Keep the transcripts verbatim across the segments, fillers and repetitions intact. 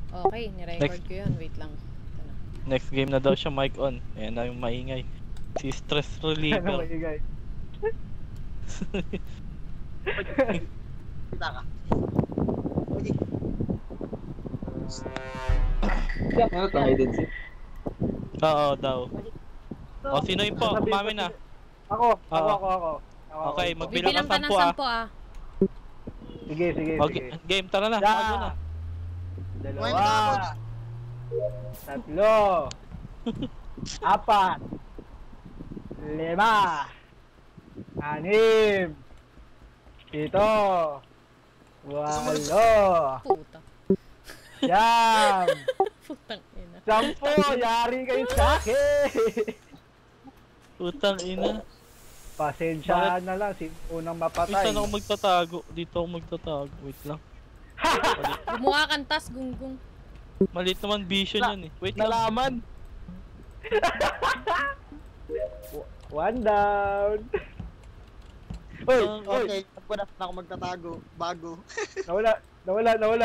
Okay, nirecord Next. ko yun. Wait lang. Ito na. Next game na daw siya, mic on. Ayan na yung maingay. Si stress Ano reliever. maingay? Kita ka. Ano to, hide and seek? Oo daw. O, sino yun po? Sasabihin Umami ko na. si- Ako, ako, Oo. ako, ako. Ako, Okay, ako. magbilang Bibilang ka ka ng sampu ah. sampo ah. Sige, sige, O, sige. game, tara na. Isa, Bago na. dalawa, tatlo, apat, lima, anim, pito, walo, Puta. siyam, Putang ina. sampo, yari kayo sa akin. Putang ina. Pasensyahan na lang, si unang Uy, mapatay. saan ako magtatago? Dito ako magtatago. Wait lang. Gumawa kang tas, gunggong. Maliit naman vision yun eh. Wait lang. Nalaman! One down. Uy, Ah, uy, Okay, ako na ako magtatago. Bago. nawala, nawala, nawala.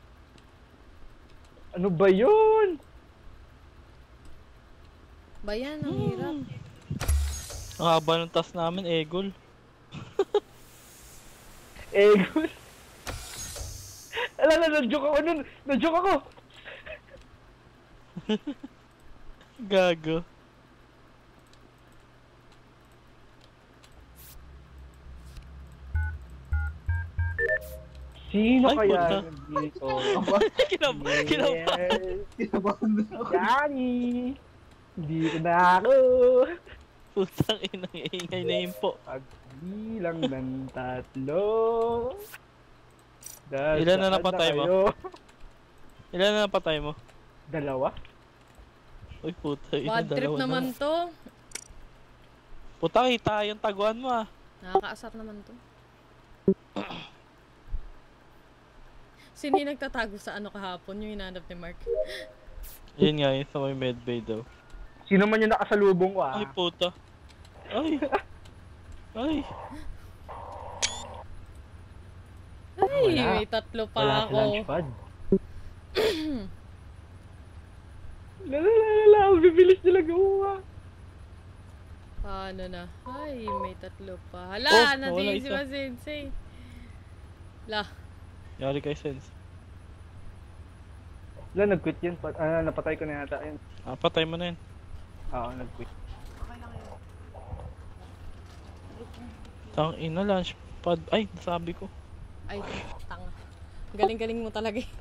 Ano ba yun? Bayan, ang hirap. Ang haba ng task namin, Egol. Egon. Alam na, na-joke ako nun. Na-joke ako. Gago. Sino Ay, kaya puta. nandito? Kinab kinab Yes. Kinabahan na ako. Johnny. Dito na ako. Putang ina, ingay na yun po. Pagbilang ng tatlo. Dahil Ilan na saan napatay mo? kayo? Ilan na napatay mo? Dalawa? Uy, puta, ina, Bad trip dalawa naman na. to. Puta, kita yung taguan mo ah. Nakakaasar naman to. Sino yung nagtatago sa ano kahapon? Yung hinanap ni Mark. Yun nga, yun sa may medbay daw. Sino man yung nakasalubong ko ah? Ay, puta. Ay. Ay. Ay, Wala. may tatlo pa Wala ako. sa launchpad. Lalalala, bibilis nila gawa. Paano na? Ay, may tatlo pa. Hala, Oh, oh, nawala si isa. Sensei. La, Yari kay Sense. Wala, nag-quit yun. Pa- ah, napatay ko na yata yun. Ah, patay mo na yun. Oo, nag-quit. Tang ina, launchpad. Ay, sabi ko. ay, tanga. Galing-galing mo talaga eh.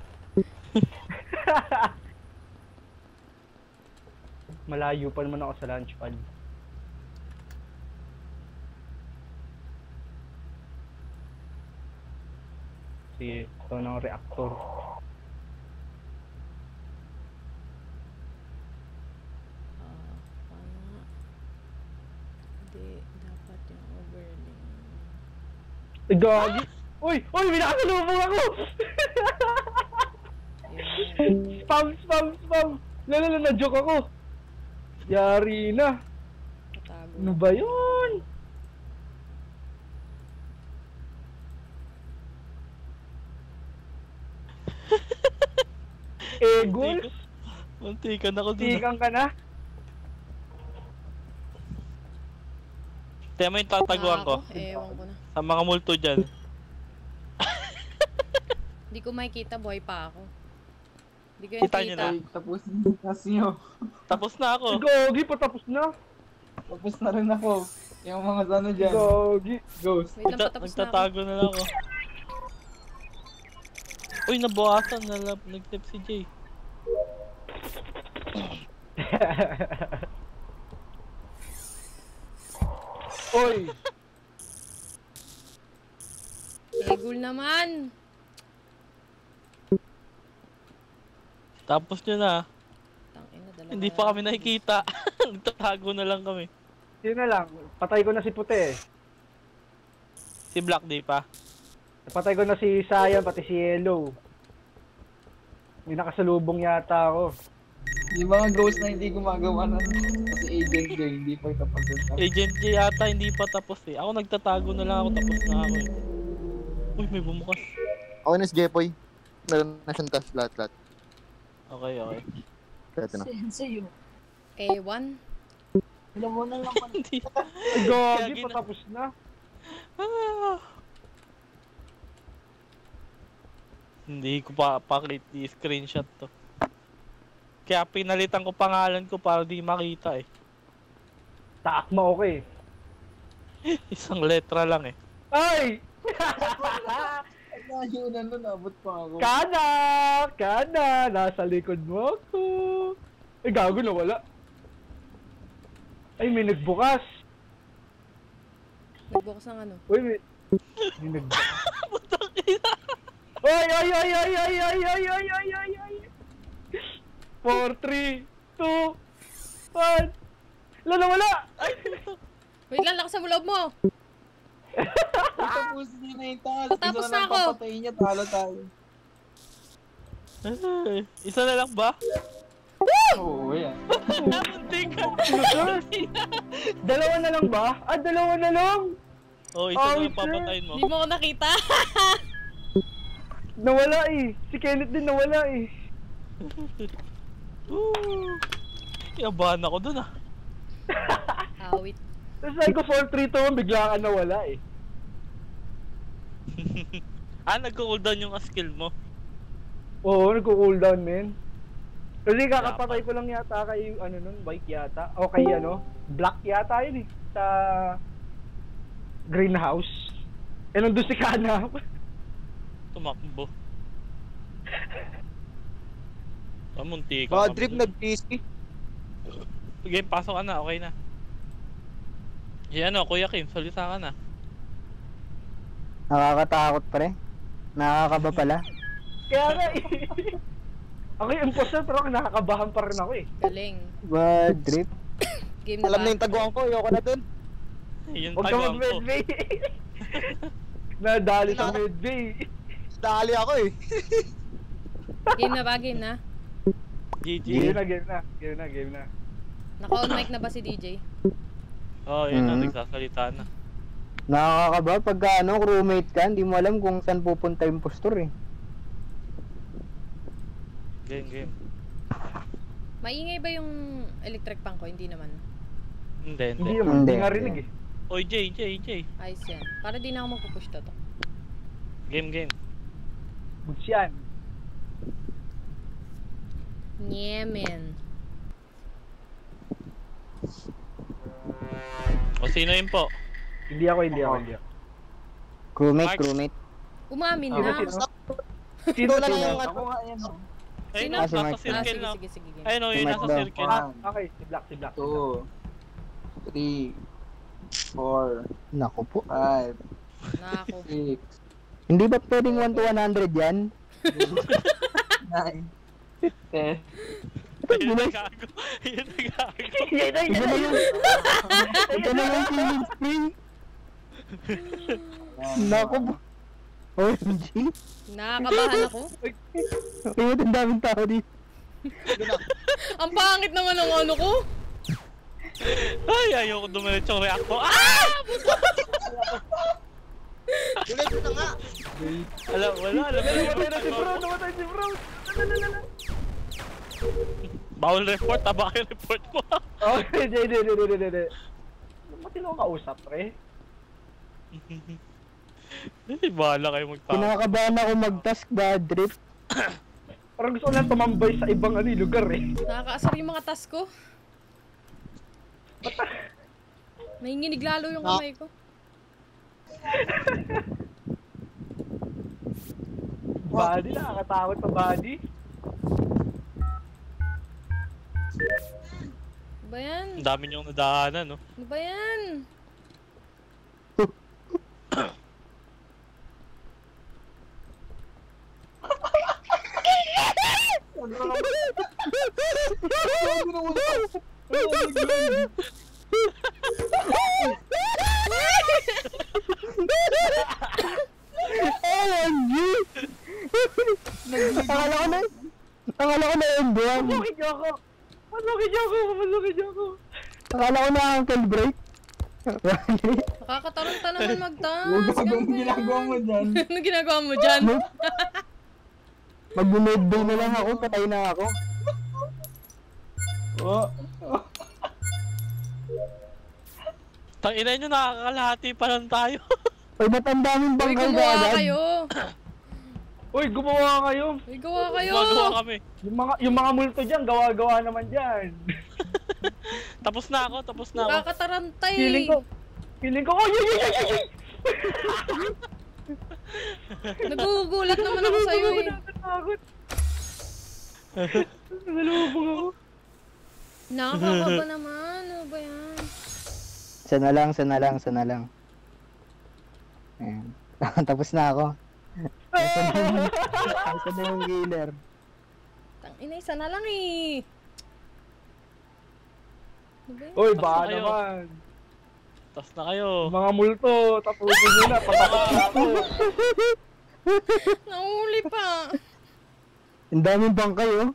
Malayo pa naman ako sa launchpad. Si ito ng reactor. Ah, paano nga? Hindi, dapat yung overlay. Eh, gagi! Uy! Uy! May nakasalubong ako! Yun. Spam! Spam! Spam! Lala, na-joke ako! Yari na! Tatago. Ano ba yun? Egol? Muntikan ako dun. Tikang ka na? Tiyan mo yung tataguan ko. Ako, ewan ko na. Sa mga multo dyan. Hindi ko makikita, buhay pa ako. Hindi ko yung Kita niyo kita. na. Ay, tapos na kasi nyo. Tapos na ako. Si Gogi, patapos na! Tapos na rin ako. Yung mga ano dyan. Gogi! Ghost. Wait lang, Nagta- patapos na ako. nagtatago na lang ako. Uy, nabawasan. Nalab, nag-tip si Jay. Oy! Egul naman! Tapos nyo na. Tangina, dalawa. Hindi pa kami nakikita. Nagtatago na lang kami. Sino na lang? Patay ko na si Puti eh. Si Black di pa. Napatay ko na si Sayan, pati si Yellow. May nakasalubong yata ako. Yung mga ghost na hindi gumagawa na. Kasi agent J, hindi pa tapos yung task. Agent J ata hindi pa tapos eh. Ako nagtatago na lang ako, tapos na ako eh. Uy, may bumukas. Ako na si Jepoy. Meron na siyang task lahat-lahat. Okay, okay. Ito na. Sa'yo. A one. Alam mo na lang pala. Hindi. Ay, gagi, Gagi na. patapos na. Ah. Hindi ko pa pakit i-screenshot to. Kaya pinalitan ko pangalan ko para di makita eh. Takma okay. Isang letra lang eh. Ay! At nayunan nun, abot pa ako. Kana! Kana! Nasa likod mo ako. Ay, gago na wala. Ay, may nagbukas. Nagbukas ng ano. Uy, may... May nagbukas. Ay, ay, ay, ay, ay, ay, ay, ay, ay, ay, ay. four, three, two, one. Wala na wala! Ay! Wait lang, lakas mo loob mo. Tapos niya na yung taas. Tapos Isa na lang ako. papatayin niya, talo tayo. Ay, isa na lang ba? Oo, yan. Muntik ka. Ano, sir? Dalawa na lang ba? Ah, dalawa na lang! Oh, isa Oh, na lang shit. papatayin mo. Hindi mo ko nakita. Nawala eh. Si Kenneth din nawala eh. Woo! Yabahan ako dun ah. Awit. Tapos sabi ko four, three, two, one, bigla ka nawala eh. Ah, nagko-cooldown yung skill mo. Oo, nagko-cooldown men. Kasi kakapatay ko lang yata kay ano nun, white yata. O kay ano, black yata yun eh. Sa greenhouse. Eh nandun si Kana. Tumakbo. Ah, muntik Bad ka. trip nag-P C. Sige, pasok ka na, okay na. Eh ano, Kuya Kim, salita ka na. Nakakatakot pre. Nakakaba pala. Kaya nga eh. Ako yung imposter pero nakakabahan pa rin ako eh. Galing. Bad trip. Game na Alam ba? na yung taguan ko, ayoko na dun. Yun Huwag ka taguan ko. mag-medbay. Nadali sa medbay. Dali ako eh. Game na ba? Game na? G G. Game na, game na. Game na, game na. Naka-on mic na ba si D J? Oh, yun na, Mhm. nagsasalita na. Nakakaba pagka ano, crewmate ka, hindi mo alam kung saan pupunta yung posture eh. Game, game. Maingay ba yung electric pan ko? Hindi naman. Hindi, Hindi hindi. naman, Hindi. hindi nga rinig eh. Oy, J, J, J. Ayos yan. Para di na ako magpupush to to. Game, game. Buts yan. Nyemen. O sino yun po? Hindi ako, hindi ako, hindi ako. Crewmate, Mark. crewmate. Umamin Sino, na. sino? Sino na lang sino? yung Ako nga yan, oh. Ayun Sino? na, Ah, si nasa Mike. Ah, circle sige, na. sige, sige. game. Ayun o, yun Si nasa Mike daw. circle. Ah, okay, si Black, si Black. si Black. Two, three, four, Naku po. five, Nako. six, Hindi ba pwedeng one to one hundred yan? nine, ten. Ayun na gago. Ayun na gago. Yan na, yan Ito na, na yan yung... Ito na yung killing spree. Naku po. O M G. Nakakabahan ako. Ayun, ang daming tao dito. Ang pangit naman ng ano ko. Ay, ayoko dumiretso yung react ko. Ah! Ulit na nga. Alam, wala, alam. Namatay na si Bro, namatay si Bro. Lalalala. Bawal report, taba kayo report mo. Oh, hindi, hindi, hindi, hindi, hindi. Matino ka kausap, pre. Hindi, bahala kayo magtawag. Kinakabahan ako mag-task, bad trip. Parang gusto ko lang tumambay sa ibang ano, lugar eh. Nakakaasar yung mga task ko. Nanginginig lalo yung kamay ko. Body, nakakatakot sa body. Ano ba yan? Ang dami niyong nadaanan, no? Ano ba yan? O M G! Akala ko na... Akala ko na end one. Palukin niyo ako! Palukin niyo ako! Palukin niyo ako! Akala ko na ankle break. Nakakataranta naman mag-task. Huwag gagawin ginagawa mo dyan. Ano ginagawa mo dyan? Mag-medbay na lang ako, patay na ako. Oh. Tangina nyo, nakakalahati pa lang tayo. Ay, ba't ang daming Uy, bangkay gumawa agad? kayo. Uy, gumawa kayo. Uy, gawa kayo. Gumagawa kami. Yung mga yung mga multo diyan, gawa-gawa naman diyan. Tapos na ako, tapos na ako. Kakatarantay. Feeling ko. Feeling ko. Oh, yay, yay, yay, yay. Nagugulat naman ako sa'yo eh. Natatakot. Nalubog ako. Nakakakaba naman. Ano ba yan? Sana lang, sana lang, sana lang. Ayan. Tapos na ako. Nasaan na yung, nasaan na yung killer? Tangina, isa na lang eh. Ano ba yan? Uy, Tapos baka na kayo. naman. Tapos na kayo. Mga multo, tapusin nyo na. Patakot na ako. Nahuli pa. Ang daming bangkay oh.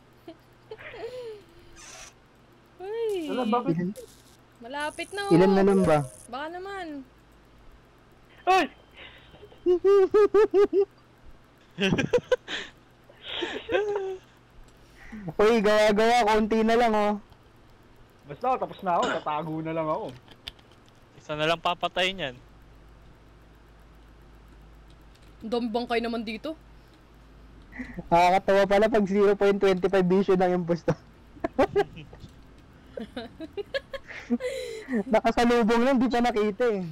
Uy. Wala, bakit? Ilan, Malapit na oh. ilan na lang ba? Baka naman. Uy! Uy, gawa-gawa, konti na lang oh. Basta, tapos na ako. Tatago na lang ako. Isa na lang papatayin yan. Ang dami bangkay naman dito. Nakakatawa pala pag zero point two five vision ng impostor. Nakasalubong lang, di pa nakita eh.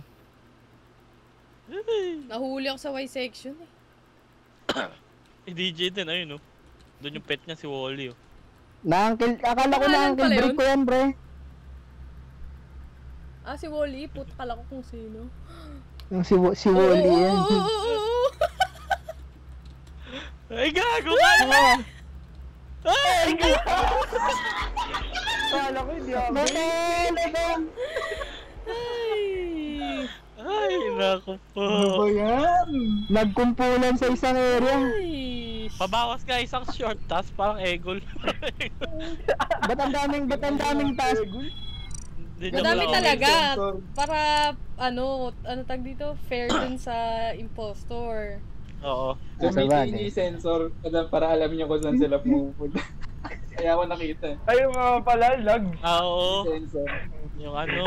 Nahuli ako sa Y section eh. Eh, D J din, ayun oh. Doon yung pet niya si Wally oh. Na-uncle, akala ko Pangalan na-uncle pala break yun? ko yan, pre. Ah, si Wally. Put, kala ko kung sino. Yung si, Wo- si Wally Oo, yan. oo, oo, oo. Ay, gago ka na! Ay! Kala ko hindi ako. Bakit? Ay. Ay, naku po. Ano ba yan? Nagkumpulan sa isang area. Ay. Pabawas ka isang short task, parang egol. Ba't ang daming, ba't ang daming task? Hindi niya Madami wala talaga. sensor. Para, ano, ano tag dito? Fair dun sa impostor. Oo. Nasa Gamitin bagay. niyo yung sensor para- para alam niyo kung saan sila pupunta. Kaya ako nakita. Ayun nga pala, lag. Ah, oo. Sensor. Yung ano.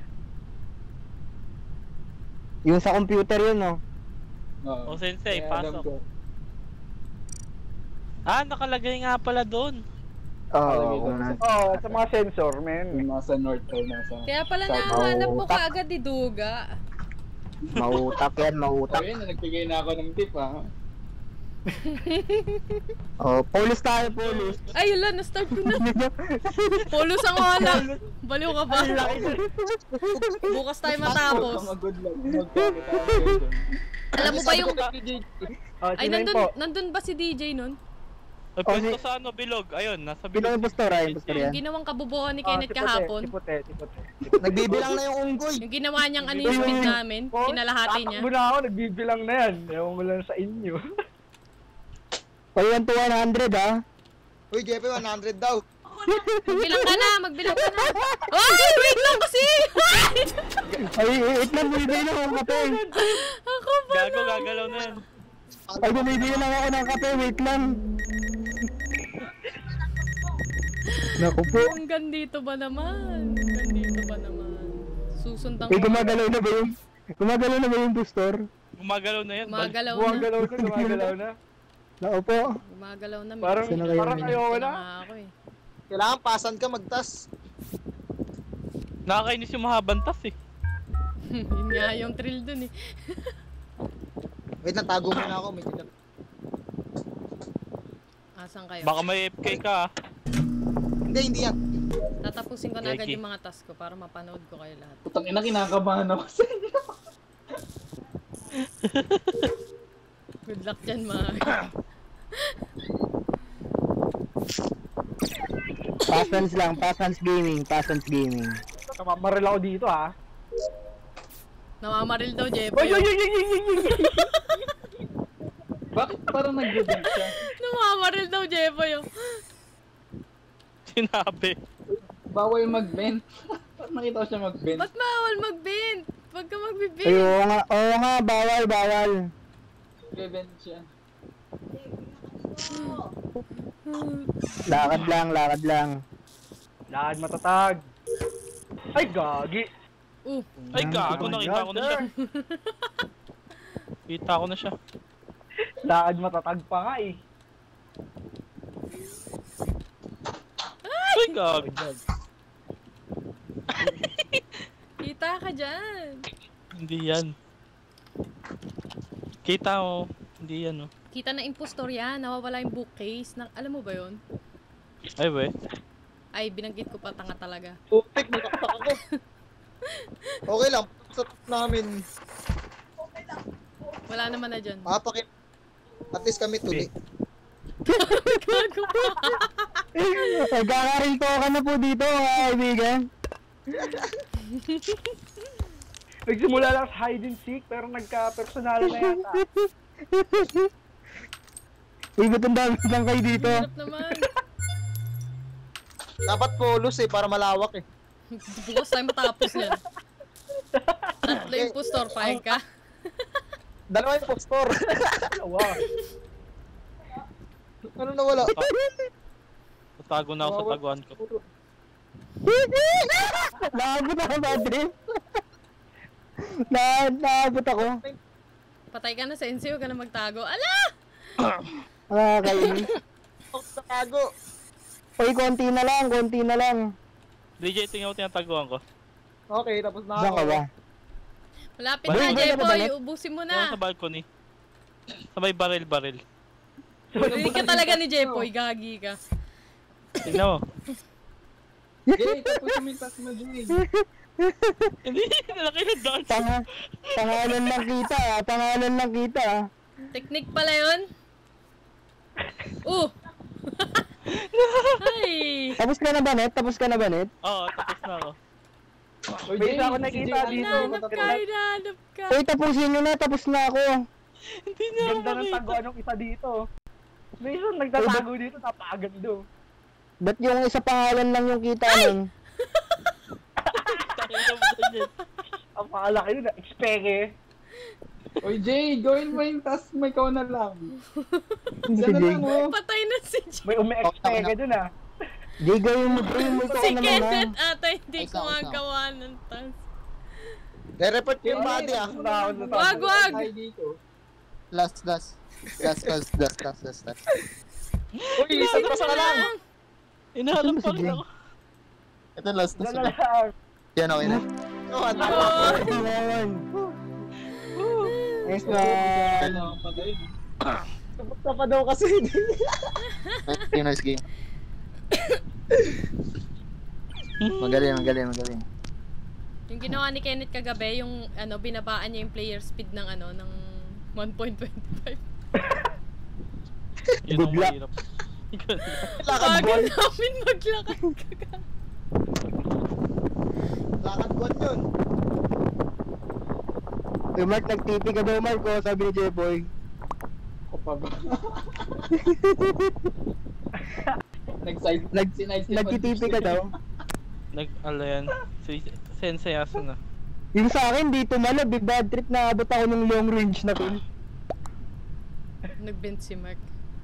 Yung sa computer yun, no? Oo. O sensei, Kaya alam pasok. ko. Ah, nakalagay nga pala doon. Oo, Palagay kung doon na. sa- Oo, sa mga sensor, Kung men. nasa north or nasa... Kaya pala South. nahanap mo Mautak. kaagad ni Duga. Mautak yan, mautak. Ayun, nagbigay na ako ng tip ah. Oh, polis tayo, polis. Ay, yun na-start ko na. Polos ang wala. Baliw ka ba? Bukas tayo matapos. Mga good luck. Magkakita tayo dun. Alam mo ba yung... Oh, Ay, sino yun nandun, po? nandun ba si D J nun? Ay, Oh, pwesto si- sa ano, bilog. Ayun, nasa Pinang bilog. impostor, ah, impostor yan. Yung ginawang kabubuhan ni Ah, Kenneth si Puti, kahapon. Si Puti, si Puti. Nagbibilang na yung unggoy. Yung ginawa niyang anisment namin. Oh, Kinalahati niya. tatakbo na ako, nagbibilang na yan. Ewan ko lang sa inyo. Pag one to one hundred, ah. Uy, J P, one hundred daw. Magbilang ka na, magbilang ka na. Ay, wait lang kasi! Ay, wait lang, bumibili na ako ng kape. Ako ba? Gago, gagalaw na yan. Ay, bumibili lang ako ng kape, wait lang. Naku po. Hanggang dito ba naman? Hanggang dito ba naman? Susundang Ay, gumagalaw na ba yung... Gumagalaw na ba yung booster? Gumagalaw na yan. Bal- Gumagalaw Buwang na. galaw na, gumagalaw na. Naku po. Gumagalaw na. Parang, Saan na kayo parang uminom? ayoko na. nga ako eh. Kailangan pasan ka magtas. Nakakainis yung mahabang tas eh. Yun nga yung thrill dun eh. Wait, natago mo na ako. May dilap. Asan kayo? Baka may F K ka ah. Hindi, hindi yan. Tatapusin ko na agad Yaki. yung mga task ko para mapanood ko kayo lahat. Putang ina, kinakabahan ako sa inyo. Good luck dyan mga. Passons lang, Passons Gaming, Passons Gaming. Namamaril ako dito, ha. Namamaril daw, Jepo. Oy, oy, oy, oy, oy, oy, oy. Bakit parang nag-debate siya? Namamaril daw, Jepo yun. Sinabi. Bawal mag-bend. Ba't nakita ko siya mag-bend? Ba't bawal mag-bend? Pag ka Ay, mag-bend. oo nga, oo nga, bawal, bawal. Nag-bend siya. Lakad lang, lakad lang. Lahat matatag. Ay, gagi. Uh, Ay, gago, nakita ko na siya. Kita ko na siya. Lahat matatag pa nga eh. Ay, gago. kita ka dyan. Hindi yan. Kita mo. Hindi yan, oh. Kita na impostor yan. Nawawala yung bookcase. Na, alam mo ba yun? Ay, we. Ay, binanggit ko pa, tanga talaga. Putik, nakaktak ako. Okay lang, sa namin. Wala naman na dyan. Mapakit. At least kami tuli. Gago pa. Nagkakarinto ka na po dito, mga kaibigan. Nagsimula lang sa hide and seek, pero nagka-personal na yata. Uy, ba't ang dami lang kayo dito? Hirap naman. Dapat polos eh, para malawak eh. Bukas tayo matapos yan. Tatlo impostor, pahig ka. Dalawa yung postor. Wow. Ano na wala? Tatago na ako sa taguan ko. Naabot ako, Madrid. Na, naabot ako. Patay ka na, Sensei, huwag ka na magtago. Ala! Ah, kayo. Tago. Uy, konti na lang, konti na lang. D J, tingnan mo tinataguan ko. Okay, tapos na Saan ako. ka ba? Malapit Balik, na, balik, Jepoy. balik. Ubusin mo Ano sa na. balcony? Sa may baril-baril. Hindi ka talaga ni Jepoy, gagi ka. Tingnan mo. Jay, tapos yung tas mo, Jay. Hindi, nalaki na dance. Tanga, tangalan lang kita, ah. Tangalan lang kita, ah. Technique pala yun. Uh! Ay! Tapos ka na ba, Net? Tapos ka na ba, Net? Oo, tapos na ako. Oy, May Jay, isa ako si nakita Jay, dito. ano, Hinahanap ka, hinahanap ka. Uy, tapusin nyo na, tapos na ako. Hindi niya ako Ganda ng makita. taguan ng isa dito. May isang nagtatago dito, napakagando. Ba't yung isa pangalan lang yung kita nun? Takita mo dyan yan. Ang pakalaki nun, expeke. Oy, Jay, gawin mo yung tas mo, ikaw na lang. Si Isa na Jay. lang, oh. Patay na si J. May umi-expeke dun ah. Jay, gawin mo, gawin mo ikaw Si naman, Kenneth ah. ata hindi Ay, isa, isa. gumagawa ng tas. Re-report ko yung body ah. Wag, wag! Tayo dito. Last, last. Last, last, last, last, last, last. Uy, isa na sa lang. Inahanap Sino pa si rin Jay? ako. Ito last, Wala last. na lang. Yan, okay na. Oh, ano? Ayan. Nice one. Ano, patay. Tapos ka pa daw kasi. Nice game, nice game. Magaling, magaling, magaling. Yung ginawa ni Kenneth kagabi, yung ano, binabaan niya yung player speed ng ano, ng one point two five. Yun Good ang luck. mahirap. Lakad Bagal ball. namin maglakad ka. Lakad ball yun. Uy, Mark, nag-tipi ka daw, Mark, oh, sabi ni J-Boy. Ako pa ba? Nag-side, Nag- sinide Nagtitipi ka daw. Nag, ano yan, si Sensei Asuna. Yung sa akin, di tumalab, eh, bad trip na abot ako ng long range na kill. Nag-bent si Mark.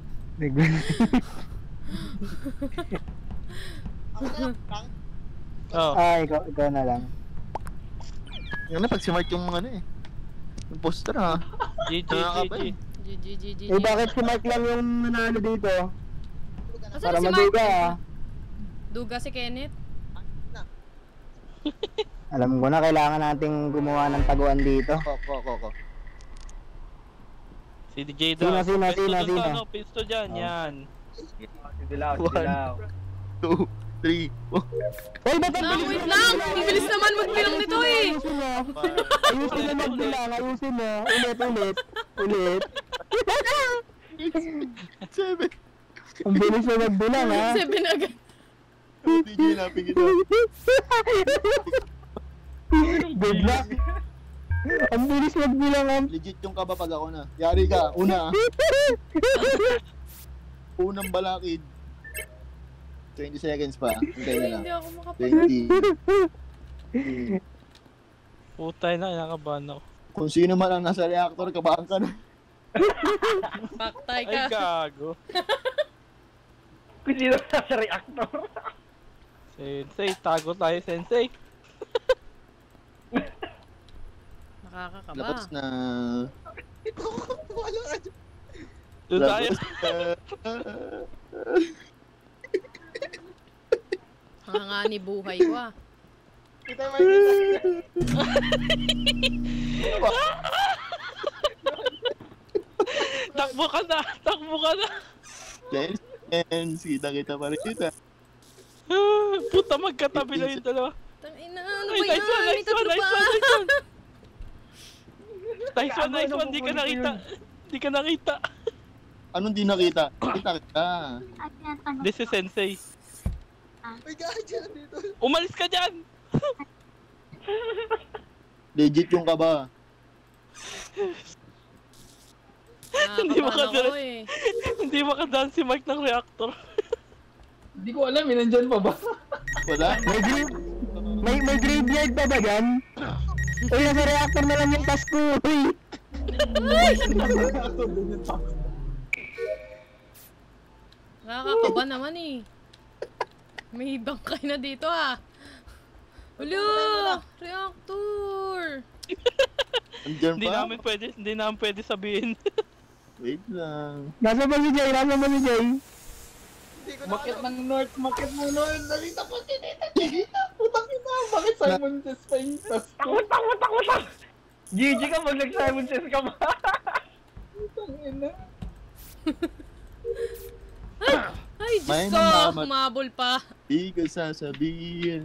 Ako na lang, Frank. Oo. Ah, ikaw, ikaw na lang. Yung na, pag si Mark yung mga ano eh. Yung poster ha. G G, G G. G G G G. Eh, bakit si Mark lang yung nanalo dito? Asan Para na si Mark? maduga, ah. Duga si Kenneth? Alam ko na, kailangan nating gumawa ng taguan dito. Ko, ko, ko, ko. Si D J daw. Sino, sino, Pisto sino, dun sino? sa ano, pisto dyan, Oh. yan. Sidilaw, sidilaw. Two, three, four. Uy, ba't ang Lang, bilis wait mo? lang! Ang bilis naman magbilang nito eh! Ayusin mo. Ayusin mo magbilang, ayusin mo. Ulit, ulit. Ulit. Seven. Ang bilis mo magbilang, ha? Seven agad. D J napin kita. Good luck. Ang bilis magbilang, ha? Legit yung kaba pag ako na. Yari ka, una ah. Unang balakid. twenty seconds pa. Hintay na lang. Hindi ako makapag... twenty. Putay na, kinakabahan ako. Kung sino man ang nasa reactor, kabahan ka na. Paktay Ay, ka. gago. Kung sino sa reactor. Sensei, tago tayo, Sensei. Nakakakaba. Labas na. Wala ka dyan. Doon tayo. Labas na. Hangangani buhay ko ah. Kita mo makikita. Takbo ka na, takbo ka na. Yes, yes. Kita-kita pa rin kita. Puta, magkatabi na yung dalawa. Tangina, ano Ay, ba nice one, yan? May nice tatlo one, nice pa. one, nice one. Nice one, nice Gago, one, di ka napupulit ko nakita. Di ka nakita. Anong di nakita? Kita kita. This is Sensei. May gahan dyan dito. Umalis ka dyan! Legit yung kaba. Hindi Nakakabahan makadala. ako eh. Hindi makadaan si Mike ng reactor. Hindi ko alam, eh, nandyan pa ba? Wala? May, gra- may, may graveyard pa ba dyan? Uy, nasa reactor na lang yung task ko. Uy! Nakakakaba naman eh. May bangkay na dito ah. Ulo! Reactor! Andyan Hindi pa? namin pwede, hindi namin pwede sabihin. Wait lang. Nasa ba si Jay? Nasa ba si Jay? Bakit ng north, bakit ng north? Nalita po, tinita, tinita. Putang ina, bakit Simon Says pa yung task ko? Takot, takot, takot, takot. G G ka pag nag-Simon Says ka ba? Putang ina. Ay, Diyos May ko! namamat- Humabol pa. Di ka sasabihin.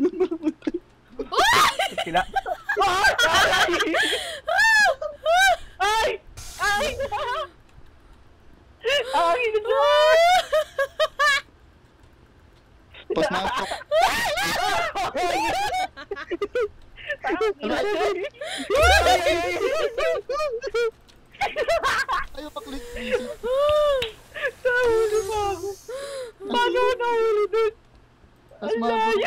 Sila. Ay! Ay! Ay! Pas na ako. Ayaw pa-click visit. Nahulog ako. Paano ako nahulog dun? Pas Ang mago. layo.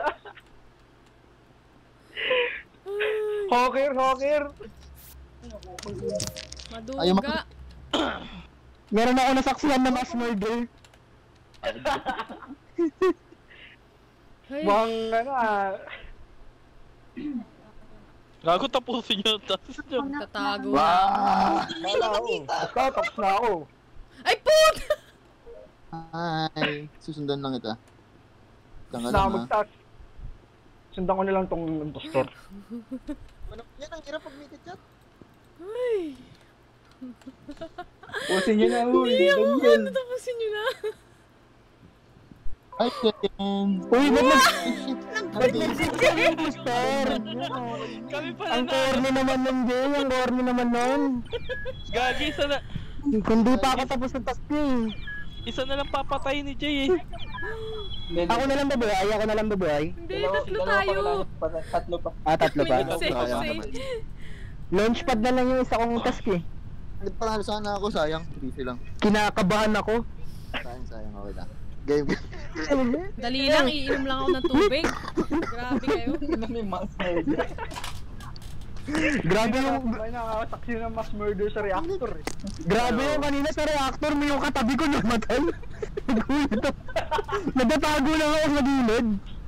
Hawker, hawker. Ayaw Maduga. Meron ako nasaksihan na mass murder. Ay, Mukhang ano ah. Gago, tapusin nyo, tapos nyo. tatago na. Wow! Wala ako. Ikaw, tapos na ako. Ay, put! Hi! Susundan lang kita. Tanga Tapos na ako lang ha. mag-touch. Sundan ko na lang tong impostor. Ano, yan ang hirap pag may chat. Ay, Pusin nyo na, uy. hindi ako Dumbbell. ano, tapusin nyo na. Hi, Ken! Uy, ba't nag... Ba't Ba't yung booster? Kami pala Ang na. corny naman nun, Jay. Ang corny naman nun. Gagi, isa na. Kundi pa ako tapos ng task ko eh. Isa na lang papatay ni Jay eh. Hindi, Ako na lang babuhay, ako na lang babuhay. Hindi, dalawa- tatlo dalawa pa tayo. kailangan pa- Tatlo pa. Ah, tatlo pa. Minute Sayang save. naman. Launchpad na lang yung isa kong task eh. Nagpanalo sana ako, sayang. Busy lang. Kinakabahan ako. Sayang, sayang. Okay lang. Game, game. Dali lang, iinom lang ako ng tubig. Grabe kayo. Ano may master? Grabe yung... May nakakasaksi ng mass murder sa reactor eh. Grabe yung kanina sa reactor mo yung katabi ko namatay. Nagulat ako. Nagtatago lang ako sa gilid.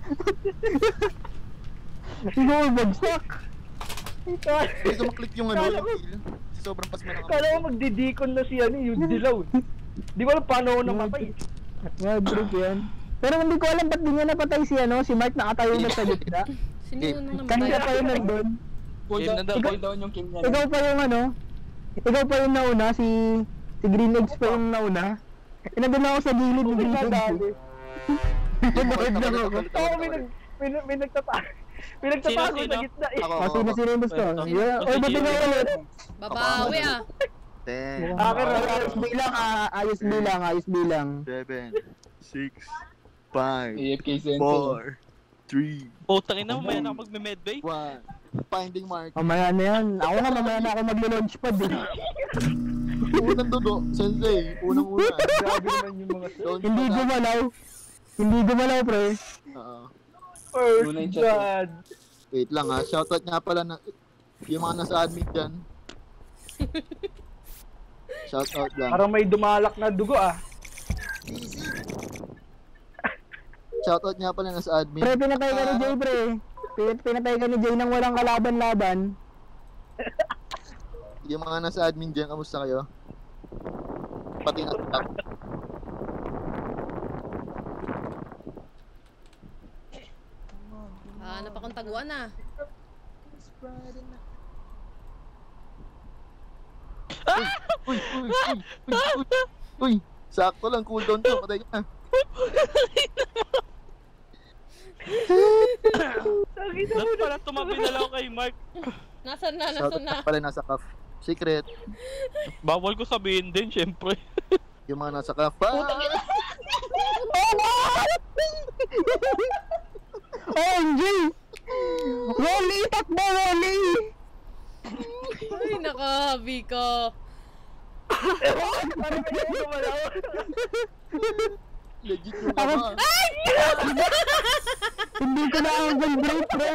Ikaw ay bagsak. Dito maklik yung ano, yung kill. Sobrang pasma na Kala ko magdidikon na si ano, yung dilaw. Di ba alam paano ako namatay? Mga group yan. Pero hindi ko alam ba't di niya napatay si ano, si Mark nakatayo na sa gitna. Sino nang Kanina namatay? pa yun nandun. Pull Game down, na daw. pull down yung kill niya. Ikaw pa yung ano, ikaw pa yung nauna, si si Green Eggs pa yung nauna. Eh, nandun ako sa gilid ng Green Eggs. Nanood lang ako. Oo, may nag... May, may nagtatago. May nagtatago Sino, sa sino? gitna eh. Ako, Oh, ako, sino ako. sino yung gusto? Ito. Yeah. Ito Oy, si ba't Jimmy. na ulit? Babawi ah. ten, Hacker, Ayos bilang, ah, ayos bilang, ayos bilang. seven, six, five, A F K Sensei. four, three, Oh, tangin na, mamaya na ako magme-medbay. one. Finding Mark. Mamaya na yan. Ako nga, mamaya na ako maglo-launchpad eh. Unang dugo, Sensei. Unang-una. Grabe naman yung mga... Don't Hindi forget. gumalaw. Hindi gumalaw, pre. Oo. First Muna yung chat, blood. Wait lang ha. Shoutout nga pala na yung mga nasa admin dyan. Shoutout lang. Parang may dumalak na dugo ah. Easy. Shoutout nga pala na sa admin. Pre, pinatay ka ni Jay, pre. Pin- Pinatay ka ni Jay nang walang kalaban-laban. Yung mga nasa admin dyan, kamusta kayo? Pati na staff. Ah, napakong taguan ah. Uy, uy, uy, uy, uy, uy, sakto lang, cooldown to, patay ka na. Dapat pala tumabi na lang ako kay Mark. Nasaan na, Shoutout nasaan na? nga pala nasa cuff. Secret, Bawal ko sabihin din, syempre. yung mga nasa cuff. Ah! O M G! Wally! Takbo, Wally! Ay, nakahabi ka. Parang may gumalaw. Legit yung ama. Hindi ko na ang break, pre.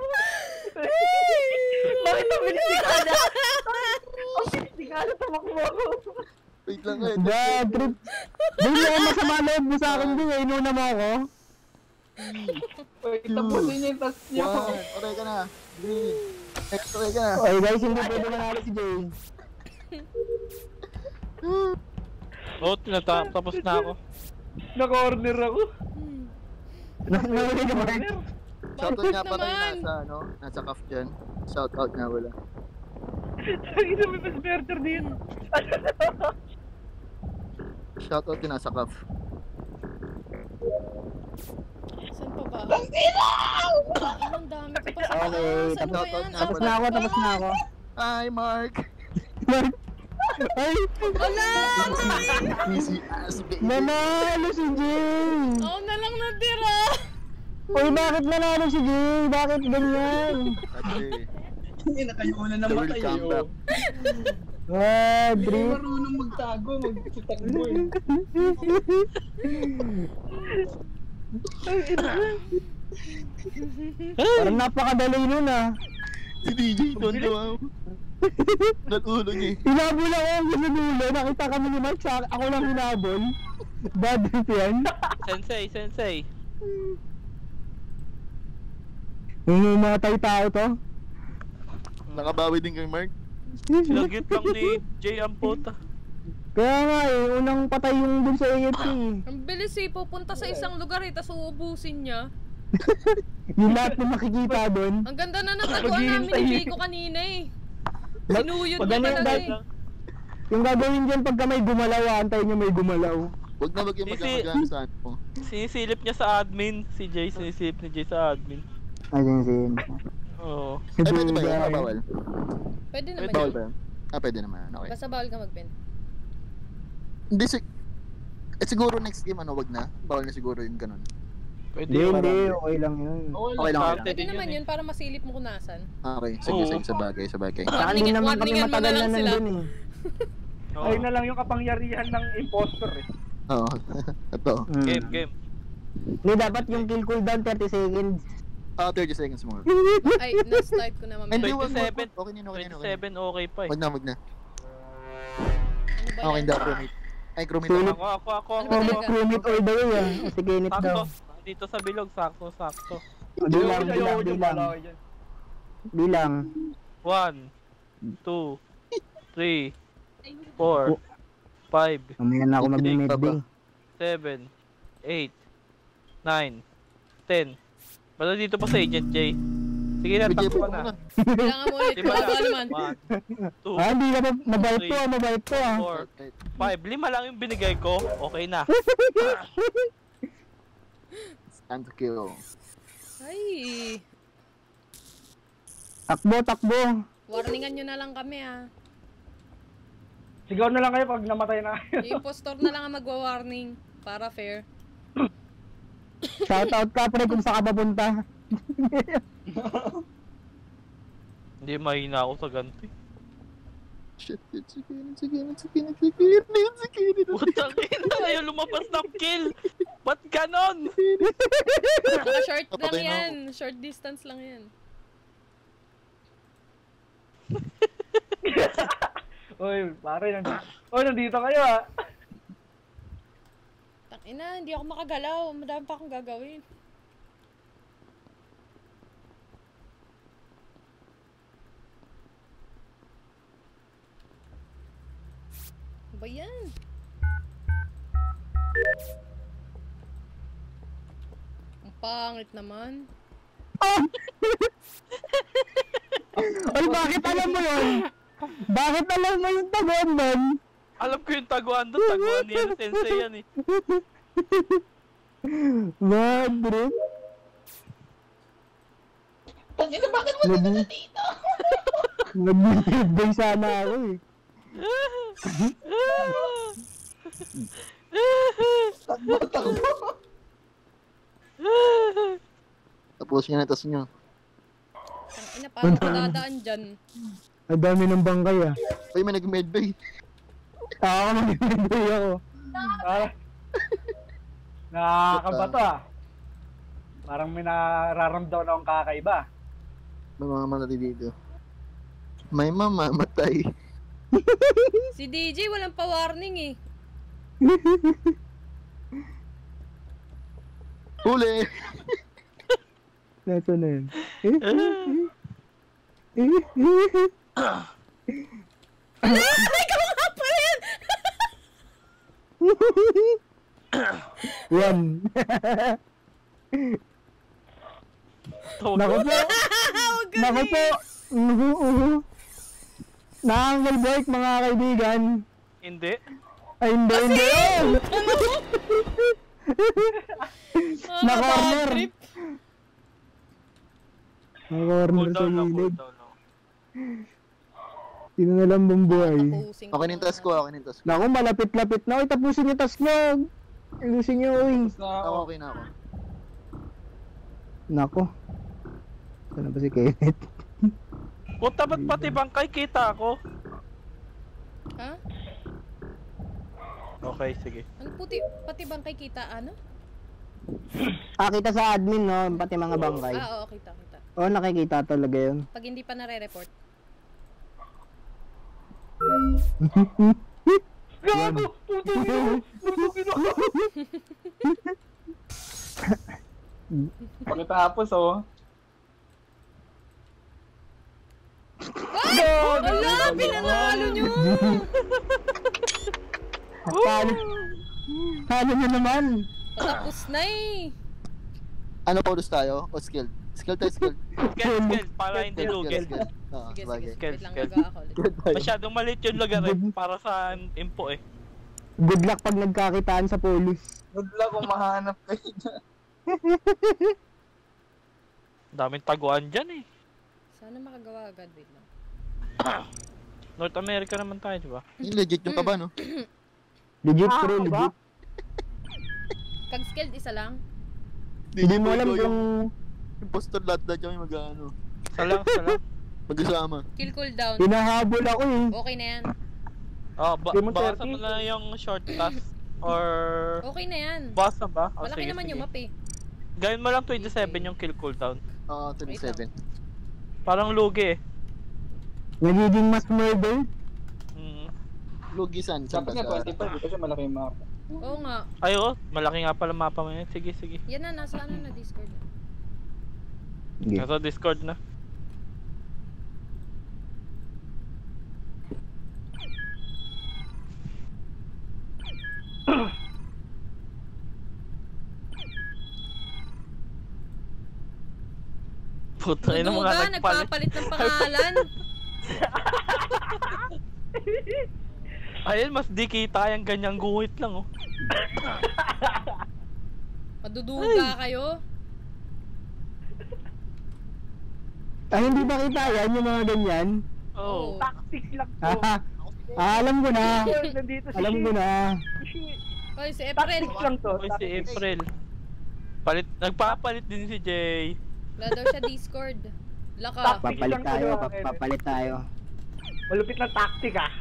Bakit ang bilis ni Kada? Ang bilis ni Kada, tumakbo ako. Wait lang eh. Bad trip. Hindi ako masama loob mo sa akin, Jay. Inuna mo ako. Wait, tapusin niya yung task niyo. One, patay ka na. Green. Next, patay ka na. Okay guys, hindi pwede manalo si Jay. Oh, tinata- tapos na ako. Na-corner ako. Nahuli ka, Mark. Shoutout nga pala yung naman. nasa, ano, nasa cuff dyan. Shoutout nga wala. Lagi na may pasmerter din. Shoutout yung nasa cuff. Saan pa ba? Ang dami ko pa sa Okay, taas. Ano ba tapos- yan? Tapos na ako, tapos na ako. Hi, Mark! Mark! Ay! Wala! Easy ass, baby. Nanalo si Jay! Ako na lang natira. Uy, bakit nanalo si Jay? Bakit ganyan? Ate, Hindi na kayo una the world namatay comeback. oh. Bad Hindi trip. marunong magtago, magsitakbo eh. Parang napakadali nun ah. Si D J, don't wow. Natulog eh. Hinabol ako ang ginugulo. Nakita kami ni Mark sa ako lang hinabol. Bad trip yan. Sensei, sensei. Yung mga tayo-tao to. Nakabawi din kay Mark. Sinagit lang ni Jay ang puta. Kaya nga eh, unang patay yung dun sa A F K. Ang bilis eh. Pupunta sa isang lugar eh. Tapos uubusin niya. Yung lahat na makikita dun. Ang ganda na nataguan namin ni Jay ko kanina eh. Sinuyod mo Pag ano yung talaga dahil- eh. Yung gagawin dyan pagka may gumalaw, antayin nyo may gumalaw. Huwag na maging Sisi- magkamagaan sa ano. Sinisilip niya sa admin. Si Jay, sinisilip ni Jay sa admin. Ayun, sin. Oo. Ay, pwede ba yun? Bawal. Pwede naman Bawal yun. ba yun? Ah, pwede naman. Okay. Basta bawal ka mag-bend. Hindi si... Eh, siguro next game, ano, wag na. Bawal na siguro yung ganun. Pwede Hindi, yun. hindi. Okay lang yun. Okay Okay lang, okay lang. Pwede din naman yun eh. yun para masilip mo kung nasan. Okay, sige, Oo. sige, sa bagay, sa bagay. Saka Warning- din naman kami warningan mo na matagal na lang sila. nandun eh. Oo. Ayun na lang yung kapangyarihan ng impostor eh. Oo. Ito. Mm. Game, game. Hindi, dapat yung kill cooldown thirty seconds. Ah, thirty seconds more. Ay, na-start ko naman. Hindi, Ano wag, wag, twenty-seven. wag. Okay na, okay na, okay na. twenty-seven okay pa eh. Wag na, wag na. ba Okay, yan? daw, crewmate. Ay, crewmate Sulit. ako. Ako, ako, ako, Ano ako. ba Commit talaga? crewmate all the way ah. Si Kenneth Sakto. daw. Dito sa bilog, sakto, sakto. Bilang, Ayoko bilang, dyan, bilang. wala ako dyan. Bilang. One, two, three, four, five, Mamaya na ako mag-med day. seven, eight, nine, ten. Basta dito pa sa Agent J. Sige na, Bigay takbo po na. na. Kailangan mo ulit. Lima Baka lang. naman. One, two, Ah, hindi na ba? Mabait to ah, mabait to ah. four, five. Lima lang yung binigay ko. Okay na. It's time to kill. Ay. Takbo, takbo. Warningan nyo na lang kami ah. Sigaw na lang kayo pag namatay na kayo. Yung impostor na lang ang magwa-warning. Para fair. Shoutout ka pre kung saan ka papunta. Hindi mahina ako sa ganito eh. Shit, shit, sige, sige, sige, sige, sige, sige. Putang ina, ayaw lumabas ng kill. Ba't ganon? Naka-short lang Napatay na yan. Short distance lang yan. Uy, pare, nandito. Uy, nandito kayo ah. Ina, hindi ako makagalaw. Madami pa akong gagawin. Ano ba yan? Ang pangit naman. Ay, bakit alam mo yun? Bakit alam mo yung taguan nun? Alam ko yung taguan doon, taguan ni El Sensei yan eh. Bad trip. Tangina, bakit mo Nag- na dito? Nag-birthday sana ako eh. Takbo, takbo. Tapos nyo na, tapos nyo. Ang ina, paano ko dadaan dyan? Ang dami ng bangkay ah. Uy, may nag-medbay. Ako mag-birthday ako. Ah, nakakabato ah. Parang may nararamdaman akong kakaiba. May mga malati dito. May mamamatay. Si D J walang pa-warning eh. Huli! Nasaan na yun? Ikaw nga pala yan! Yan. Naku po. Huwag ka Naku po. Uhu, uhu. Nakanggal break mga kaibigan. Hindi. Ay, hindi, hindi. Ah, Na-corner. bad trip. Na-corner Cool sa down lang, cool gilid. down lang. Sino na lang bumbuhay. Tapusin Okay yung task ko, okay yung task ko. Naku, malapit-lapit na. Uy, tapusin yung task nyo. Ilusin nyo, uy. Na Ako, okay na ako. Nako. Saan na ba si Kenneth? Puta, ba't pati bangkay kita ako? Ha? Okay, sige. Ano puti, pati bang kay kita, ano? Ah, kita sa admin, no? Pati mga bangkay. Ah, oo, kita, kita. Oo, nakikita talaga yun. Pag hindi pa nare-report. Gago! Puto yun! pagkatapos oh. Ala, pinangalo nyo! Paano? Paano nyo naman? Patapos na eh. Ano photos tayo? O skilled? Skilled tayo, skilled. Skill, skill, para hindi Skilled, lugil. skilled, skilled. Oo, Sige, sige, bagay. sige. Skill, Wait lang, skill. gaga ako ulit. Masyadong maliit yung lugar eh, para sa info eh. Good luck pag nagkakitaan sa police. Good luck kung mahanap kayo dyan. Daming taguan dyan eh. Sana makagawa agad, wait lang. North America naman tayo, di ba? Yung legit yung kaba, no? Legit, Ah, pre, ako ba? legit. Pag skilled, isa lang. Hindi mo alam yung... kung... Impostor lahat-lahat yung mag-ano. Sa lang, sa lang. Mag-asama. Kill cooldown. Hinahabol ako eh. Okay na yan. Oh, ba Di mo baka thirty. mo na yung short task or Okay na yan. basa ba? Oh, Malaki sige, naman sige. yung map eh. Gawin mo lang twenty-seven yung kill cooldown. Oo, twenty-seven. Parang lugi eh. Nagiging mas murder. Mm. Lugisan. saan Dapat ba nga sa- twenty-five kasi malaki yung mapa. Oo nga. Ay oh, malaki nga pala mapa mo yun. Sige, sige. Yan na, nasa ano na Discord. Sige. Nasa Discord na. Puta, yun ang mga Duduga, nagpalit. nagpapalit ng pangalan. Ayun, mas di kita yung ganyang guhit lang oh. Maduduga kayo. Ah, hindi ba kita yan, yung mga ganyan? Oo. Oo. Tactics lang to. Ah, ah, alam ko na. Nandito si Alam ko Shin. na. Shin. Hoy, si April. Tactics lang to. Oy, si April. Palit, nagpapalit din si Jay. Wala daw siya Discord. Laka. Tactics Papalit lang tayo, to, pap- Kenneth. papalit tayo. Malupit na tactic ah.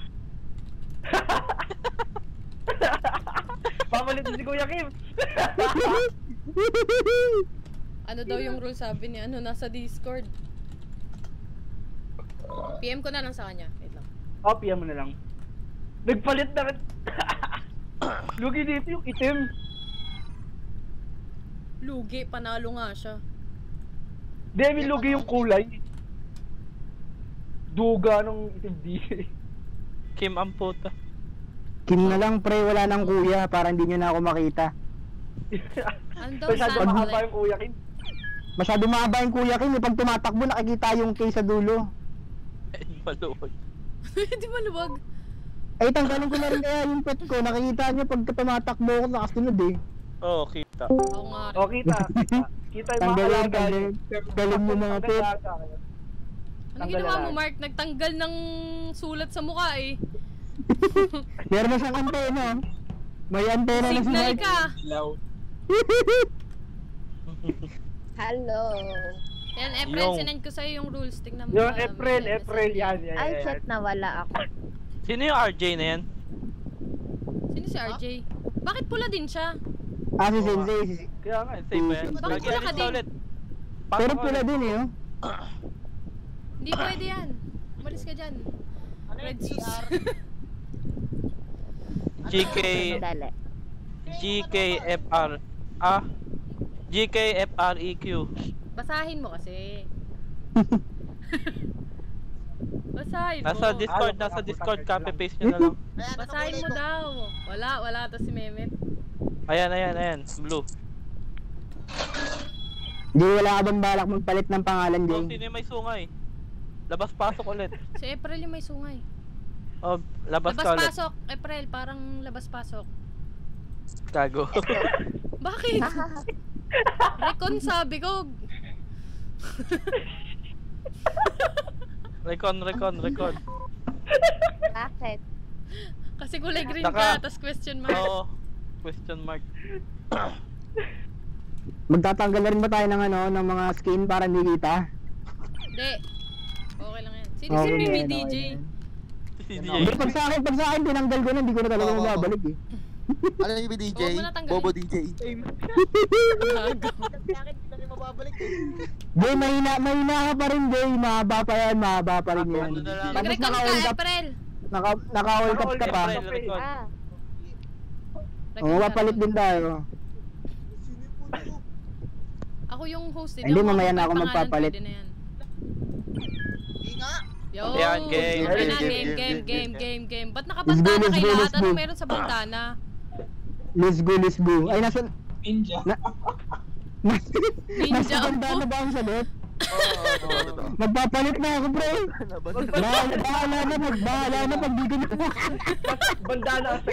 Papalit din si Kuya Kim. Ano daw yung rule sabi niya? Ano, nasa Discord. P M ko na lang sa kanya. Wait lang. O, P M mo na lang. Nagpalit na rin. Lugi dito yung itim. Lugi, panalo nga siya. Hindi, I mean, lugi yung kulay. Duga nung itim D J. Kim ang puta. Kim na lang pre, wala nang kuya para hindi nyo na ako makita. Ano daw, Masyado sandal mahaba eh. yung kuya Kin. Masyado mahaba yung kuya Kim, eh, pag tumatakbo nakikita yung K sa dulo. Ay, maluwag. Hindi maluwag. Ay, tanggalin ko na rin kaya yung pet ko, nakikita nyo pag tumatakbo ako nakasunod eh. Oo, oh, kita. Oo nga rin. O, kita, kita. Kita yung mga Tanggalin, alaga. tanggalin. Tanggalin mo mga pet. Ano Tanggal ginawa na mo, lang. Mark? Nagtanggal ng sulat sa mukha eh. Meron na siyang antena. May antena na si Signal Mark. ka. Ilaw. Hello. Yan, April, Yung- sinend ko sa'yo yung rules. Tingnan mo. Yung ah, April, may April, message. yan, yan, Ay, yan. check na wala ako. Sino yung R J na yan? Sino si R J? Bakit pula din siya? Ah, si Sensei. si- Kaya nga, Save ba yan? Bakit wala ka Lagyan din? ulit. Pero Pasok pula ulit. din eh, oh. Hindi pwede yan. Umalis ka dyan. Red sus. G K, Dali. G K F R. Ah? G K F R E Q. Basahin mo kasi. Basahin mo. Nasa Discord, Alam, nasa alam, Discord, alam. copy paste nyo na lang. Basahin mo daw. Wala, wala to si Mehmet. Ayan, ayan, ayan. Blue. Di wala ka bang balak magpalit ng pangalan, Oh, Jay? sino yung may sungay? Labas-pasok ulit. Si April yung may sungay. Oh, labas ka ulit. Labas-pasok. April, parang labas-pasok. Gago. Bakit? Recon sabi ko. Recon, recon, recon. Bakit? Kasi kulay green Naka- ka, tas question mark. Oo. Question mark. Magtatanggal na rin ba tayo ng ano, ng mga skin para hindi kita? Hindi. Okay lang yan. Sino Okay si Mimi na yan, D J? okay na yan. Si Hindi, D J. pag sa akin, pag sa akin, tinanggal ko na, hindi ko na talaga Oo, oo. mababalik eh. Ano yung D J? Huwag mo na tanggalin. Bobo D J. Gago. Bakit hindi na mababalik eh? Jay, mahina, mahina ka pa rin, Jay. Mahaba pa yan, mahaba pa rin yan. Ano na lang. Tapos Mag-recon naka-hold ka, up, April. naka, naka-hold up ka pa. April, recon. Ah, Oo, mapalit din tayo. Ako yung host. Hindi, mamaya na ako pangalan, magpapalit. pwede na yan. Hindi nga. Yo! Yan, game, Okay na, game, game, game, game, game, game, game, game. Ba't Let's go, nakabantana let's kayo go, lahat? let's go. Anong meron sa bantana? Let's go, let's go. Ay, nasa... Ninja. Na, Ninja nasa ganda po. na ba ang salit? Oo, oo, oo. Magpapalit na ako, bro. Bahala, bahala na pag, bahala na pag dito na. Bandana sa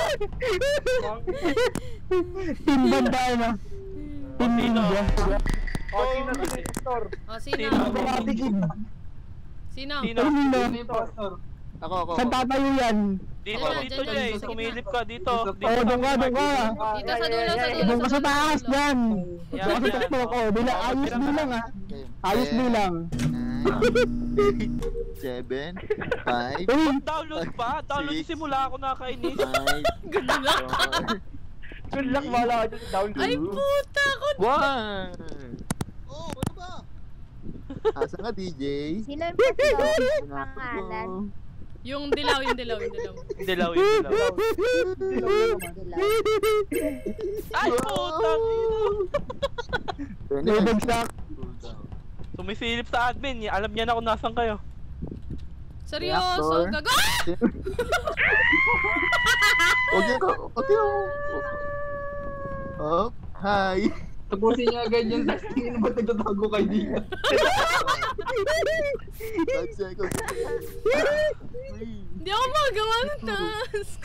Team bandana. Team ninja. O, sino sa Victor? O, sino? Sino? Karate Kid. Sino? Sino? Sino? Sino yung pastor? Ako, ako. Saan tatayo yan? Dito, Ayan, dito, dyan, Jay. dyan, sa Sumilip ka dito. Oo, doon ka, doon ka. Dito sa dulo, sa dulo. Doon ka sa taas dyan. Yan, Doon ka sa yan. tuktok. Oh, bila, ayos bilang ah. Okay. Ayos Ten, bilang. nine, eight, seven, five, Uy, Download pa. Download Six. simula ako nakakainis. five, Good luck. four, Good luck, wala ka dyan down. Ay, puta ko. one. Oh, ano ba? Asa ka, D J? sino yung pastor? Pangalan? Yung dilaw, yung dilaw, yung dilaw. Dilaw yun, dilaw. Dilaw. Ay, puta. may bagsak. Sumisilip sa admin. Alam niya na kung nasan kayo. Seryoso, Reactor. gago. Okay, okay. Oh, hi. Tapusin niya agad yung testing. Ano ba nagtatago kayo dito? five seconds. Hindi ako magawa ng task.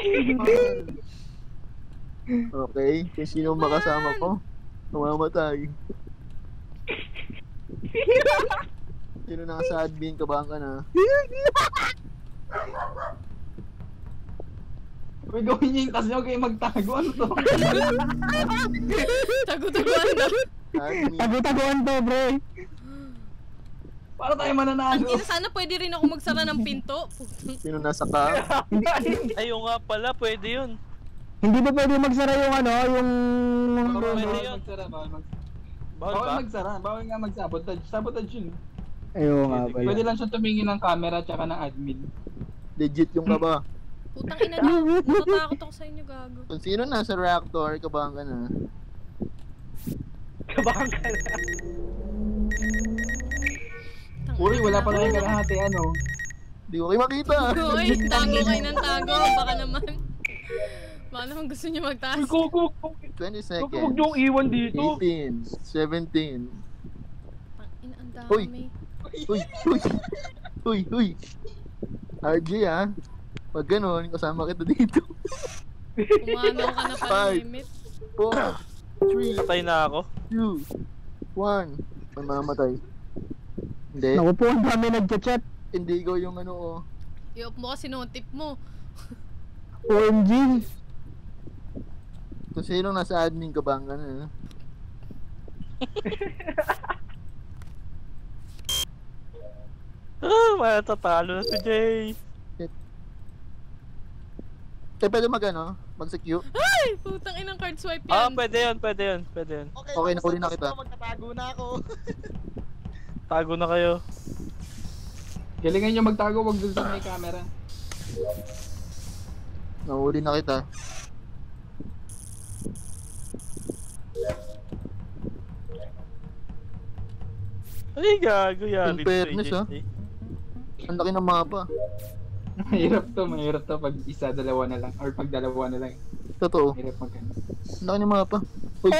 Okay, kung sino makasama ko, mamamatay. Sino nasa admin, kabahan ka na? Uy, gawin niya yung task niya. Huwag kayo magtago. Ano to? Tago-taguan na. Admin. Tago-taguan to, bro. Para tayo mananalo. Ina, sana pwede rin ako magsara ng pinto. Sino nasa ka? Ayun nga pala, pwede yun. Hindi ba pwede magsara yung ano, yung... Bawal Pwede bawal yun. magsara. Bawal magsara. Bawal Bawal ba? magsara. Bawal nga mag-sabotage. Sabotage yun. Ayun nga pala. Pwede lang siya tumingin ng camera tsaka ng admin. Legit yung kaba. Putang ina niyo. Natatakot ako sa inyo, gago. Kung sino nasa reactor, kabahan ka na. Kinabahan ka na. Uri, wala pa tayong kalahati, ano? Di ko kayo makita. Uy, tago kayo ng tago. Baka naman. Baka naman gusto niyo magtaas. Uy, go, go, go. twenty Huwag seconds. niyong iwan dito. eighteen. seventeen. Tangina, ang Uy. dami. Uy, uy. Uy, uy. R J ah. Pag ganon, kasama kita dito. Umanaw ka na pa Five. limit. four, three, Patay na ako. two, one. Mamamatay. Hindi. Naku po, ang dami nagchat-chat. Hindi ko yung ano oh. I-off mo kasi no tip mo. O M G. Kung sino nasa admin ka bang ano. Ah, matatalo na si Jay. Eh, pwede mag ano? Mag-secure? Ay! Putang inang card swipe Ah, yan. pwede yun, pwede yun, pwede yun. Okay, nakuli na kita. Magtatago na ako. Tago na kayo. Galingan nyo magtago, wag dun sa may camera. Nahuli na kita. Ay, gago yan. In fairness, ah. Ang laki ng mapa. Mahirap to, mahirap to pag isa, dalawa na lang. Or pag dalawa na lang. Totoo. Mahirap mag ano. Ang laki ng mapa. Uy!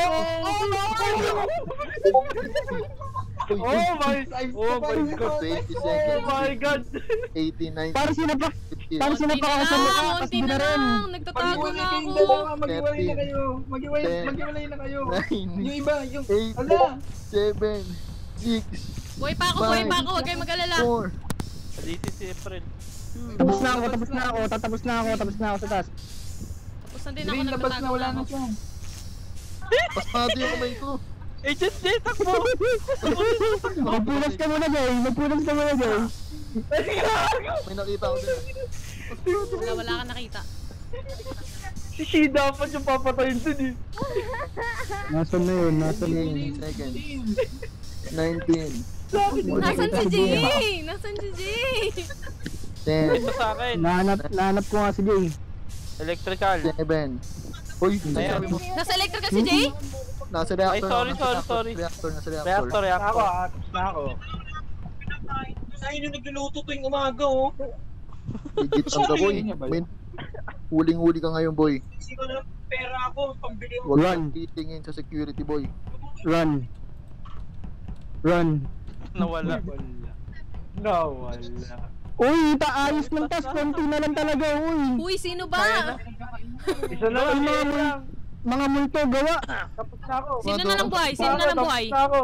Uy! Oh my, oh my god. twenty Oh seconds. my god. eighteen, nineteen, Parang sila pa, fifteen. parang sila pa ako sa mukha, tas Unti di na na rin. lang. Nagtatago na Mag-iwalay ako. kayong dalawa, mag-iwalay na kayo. Mag-iwalay, ten, mag-iwalay na kayo. nine, Yung iba, yung... eight, Ala! seven, six, Buhay pa ako, buhay pa ako. Huwag kayong mag-alala. four, Dito si April. Tapos na ako, tapos na ako, tatapos na ako, tapos na ako sa taas. Tapos na din ako, Green, labas nagtatago na, wala na na ako. siya. pasmado yung kamay ko. Agent J, takbo! Magpunas ka muna, Jay. Magpunas ka muna, Jay. May nakita ako din. Wala, wala ka nakita. Si Shi dapat yung papatayin dun eh. Nasaan na yun, nasaan na yun. Seconds. nineteen. Nasaan si Jay? Nasaan si Jay? ten, Ito sa akin. Nahanap, nahanap ko nga si Jay. Electrical. seven. Uy, Ayan. sabi mo. Nasa electric ka si Jay? Nasa reactor. Ay, sorry, nasa sorry, reactor, sorry. Reactor, nasa reactor. Reactor, Na ako, reactor. ah, tapos na ako. Ayun yung nagluluto tuwing umaga, oh. Legit ang ka, boy. May huling-huli ka ngayon, boy. Kasi ko na pera ako, pambili ko. Huwag Run. kang titingin sa security, boy. Run. Run. Nawala. Nawala. Uy, taayos ng tas, konti na lang talaga, uy. Uy, sino ba? Isa na lang, Ay, isa mga, na lang. mga multo, gawa. Tapos na ako. Sino na lang buhay? Sino na lang buhay? Tapos na ako.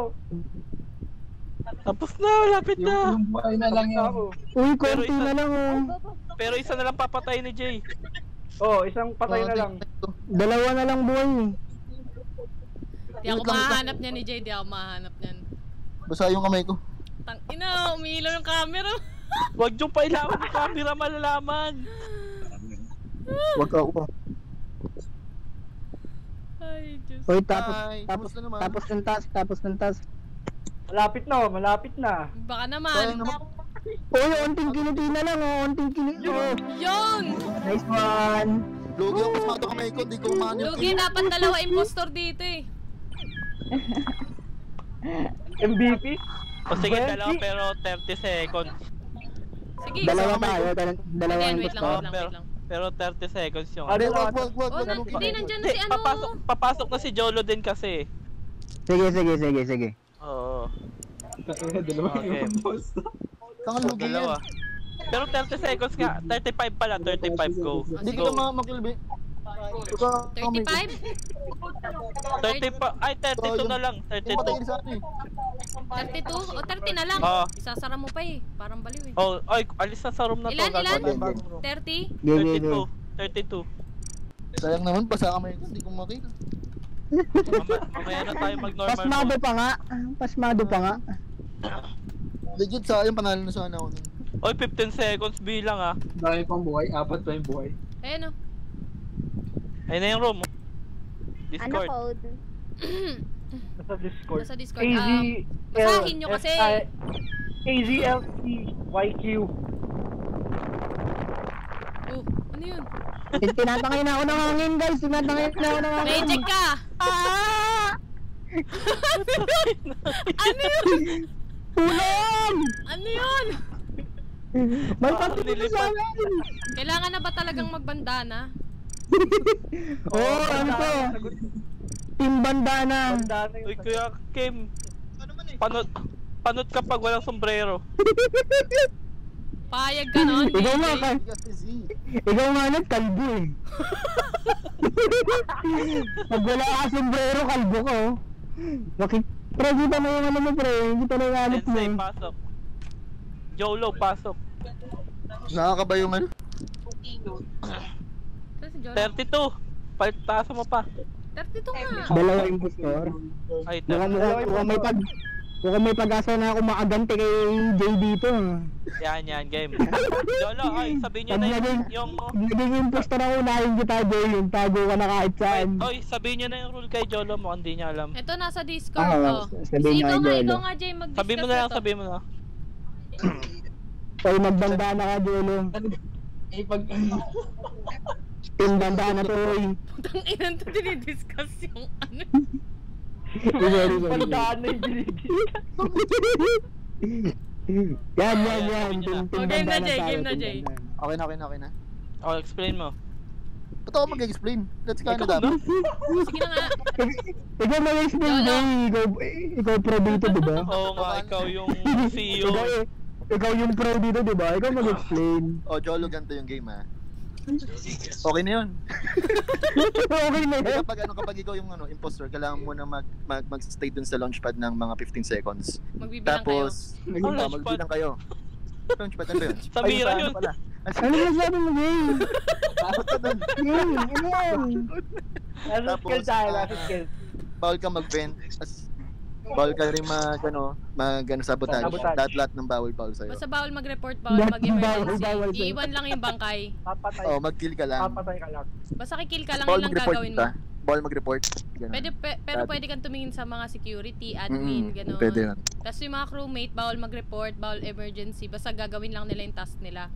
Tapos na, lapit Yung, na. yung buhay na lang Tapos na yan. ako. Uy, Pero konti isa- na lang, oh. Pero isa na lang papatay ni Jay. Oh, isang patay na lang. Dalawa na lang, boy. Di ako mahanap niyan ni Jay. Di ako mahanap niyan. Basa yung kamay ko. Tang ina, umiilaw yung camera. Huwag yung pailawan ng camera malalaman. Huwag ka ako. Ay, Diyos. Uy, tapos, Bye. tapos, Kamusta naman? tapos ng task, tapos ng task. Malapit na, oh, malapit na. Baka Sayang naman. naman. Uy, onting kiliti na lang, oh. Onting kiliti. Oh. Yun! Nice one. Lugi ako pasmado kamay ko. Di ko umahan yung Lugi, dapat dalawa impostor dito eh. M V P? O sige, Twenty? dalawa pero thirty seconds. Sige, Dalawa isa- tayo, dal- dalawa Again, ang wait lang, gusto. wait lang, pero, wait lang. pero thirty seconds yung Ano? Hindi, wag, wag, wag. Oh, wag, nan- wag. hindi, nandyan na Hindi, si ano. papasok, papasok na si Jolo din kasi. Sige, sige, sige, sige. Oo. Dalawa Okay. yung boss. Tangan lugi yan. Dalawa. Pero thirty seconds nga, thirty-five pala, thirty-five go. Hindi Sige. kita ma makilbi. Ito thirty-five? thirty pa, ay thirty-two na lang, Patay thirty-two. sa akin eh. thirty-two? O thirty na lang. Oo. Isasara mo pa eh. Parang baliw eh. Oh, ay, alis na sa room na to. Ilan, ilan? gagawin bagong room. thirty? Sige, sige, sige. thirty-two, thirty-two. Sayang naman, basa kamay ko. Hindi ko makita. Mama- Mamaya na tayo mag-normal Pasmado mode. pa nga. Pasmado pa nga. Legit sayang, panalo na sana ako nun. Oy, fifteen seconds bilang ah. Dami pang buhay, apat pa yung buhay. Ayan o. Ayun na yung room. oh. Ano Discord. code? Nasa Discord. Nasa Discord. A Z Um, basahin nyo kasi. A Z L C Y Q. Oh, ano yun? Tinatangay na ako ng hangin, guys. Tinatangay na ako ng hangin. Reject ka! Ah! Ano yun? Tulong! Ano yun? May Ah, pati dito nilipad. sa akin! Kailangan na ba talagang magbandana? Oo, oh, ano to? Team bandana. Bandana yung Uy, Kuya Kim. Panot, panot ka pag walang sombrero. Payag ka nun, Ikaw nga, D J. ka- ikaw nga nagkalbo eh. Pag wala ka sombrero, kalbo ka oh. Bakit? Pre, kita na yung ano mo pre, kita na yung hanap mo. Sensei, pasok. Jolo, pasok. Nakakaba yung ano? Saan si Jolo? thirty-two. Palit taas mo pa. thirty-two nga. Dalawa impostor. Ay, Mukhang thirty. mukhang may pag... Mukhang may pag-asa na ako makaganti kay Jay dito. Yan, yan, game. Jolo, ay, sabihin nyo Pag na yung... naging, yung pag naging impostor ako, unahin kita Jay, yung tago ka na kahit saan. Oy, sabihin nyo na yung rule kay Jolo mo, hindi niya alam. Ito nasa Discord Ah, ko. sabihin Ikaw niya nga, kay ikaw Jolo. nga, Jay, mag-discuss Sabihin mo na lang, ito. sabihin mo na. Oy, magbandana ka Jolo. Eh, pag... Team bandana to, oy. Putang inan to, dinidiscuss yung ano. Sorry, sorry. bandana yung binigyan. Yan, yan, yan. Sabihin nyo Team, na. team Oh, game na, bandana Jay, tayo, game na, team Jay. bandana. Okay na, okay na, okay na. Oh, explain mo. Ba't ako mag-explain? That's kinda Ikaw dapat. Sige na nga. Ikaw mag-explain, Jolo. Jay. Ikaw, ikaw pro dito, di ba? Oo nga, ikaw yung C E O. Ikaw, ikaw yung pro dito, di ba? Ikaw mag-explain. Oh, Jolo, ganito yung game ha. Okay na yun. Okay na Eh, yan. kapag ano, kapag ikaw yung ano, imposter, kailangan mo na mag, mag, mag-stay dun sa launchpad ng mga fifteen seconds. Magbibilang kayo. Tapos, Ang oh, launchpad. magbilang kayo. Launchpad, ano ba yun? Sa Ay, mira ano yun. pala? Ano ba sabi mo, Jay? Dapat ka dun. Jay, ano yan? Nasa Tapos, skill tayo, ah, nasa skill. Bawal ka mag-vent. As, bawal ka rin mag, ano, mag, ano, sabotage. Sabotage. Lahat-lahat ng bawal, bawal sa'yo. Basta bawal mag-report, bawal Bawal, bawal mag-emergency. sa'yo. Iiwan lang yung bangkay. Papatay. Oh, mag-kill ka lang. Papatay ka lang. Basta kikill ka lang, Bawal yun lang mag-report gagawin mo. ka. Bawal mag-report. Ganun. Pwede, pe- pero Dati. pwede kang tumingin sa mga security, admin, Mm, gano'n. pwede yun. Tapos yung mga crewmate, bawal mag-report, bawal emergency. Basta gagawin lang nila yung task nila.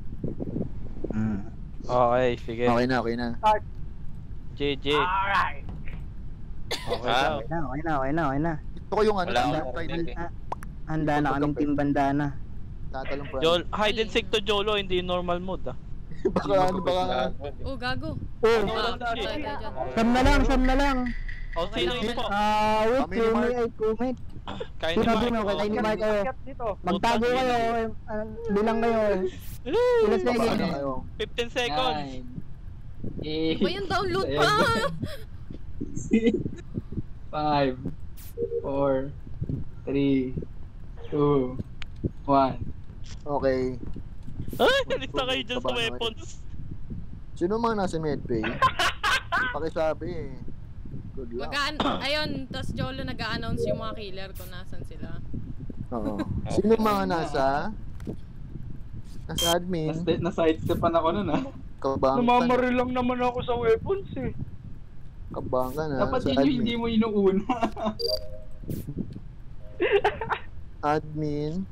Okay, sige. Okay na, okay na. J J. Alright. Okay Ah. daw. Okay na, okay na, okay na, okay na. Ito ko yung ano, Wala yung akong try comment na eh. Handa na kaming team bandana. tatalong pa. Jol, hide and seek to Jolo, hindi normal mode ah. Baka ano, baka... Oh, gago. Oh, Ah, wala, patay shit. tayo dyan. sam na lang, sam na lang. O, sino yung po? Ah, wait, Kami ni crewmate, Mark. ay crewmate. Kaya Sino ni din Mark. ako, kay ni Mark kayo. Akyat dito. Magtago Puta, kayo, ah, bilang kayo. Ilas na Baka ano yun. kayo. fifteen seconds. Nine. Eight. Ba yung download pa? Six. Five. Four. Three. Two. One. Okay. Ay, nalis na kayo dyan sa weapons. Sino mga nasa medbay? Pakisabi eh. Good luck. Magaan, ayun, tas Jolo nag-a-announce yung mga killer kung nasan sila. Oo. Sino mga nasa? Nasa admin. Nas- Na-sidestepan ako nun ah. Kabang ka na. Namamaril lang naman ako sa weapons eh. Kabang ka na. Dapat Sa yun yung hindi admin. mo inuuna. Admin.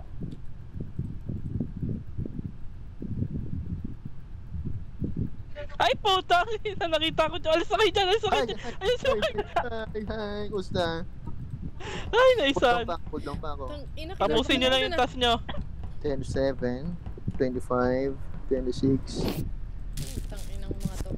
Ay, puta! Nakita ko dyan. Alis na kayo dyan, alis na kayo Ay, dyan. ay, Alis na ay, kayo. ay, ay, kusta? Ay, Hold naisan. lang pa, hold lang pa ako. Tang ina, Tapusin nyo lang yung task nyo. ten seven, twenty-five, twenty-six. Tang inang mga to.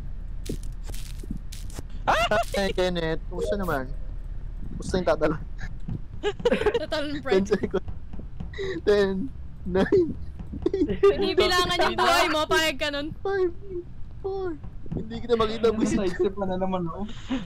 Ay, Kenneth, kusta naman? Kusta yung tatalo? Total ten pride. seconds. ten, nine, Binibilangan yung buhay mo, payag ka nun. five, four. Hindi kita makita, busit. Na-sidestepan na naman ako.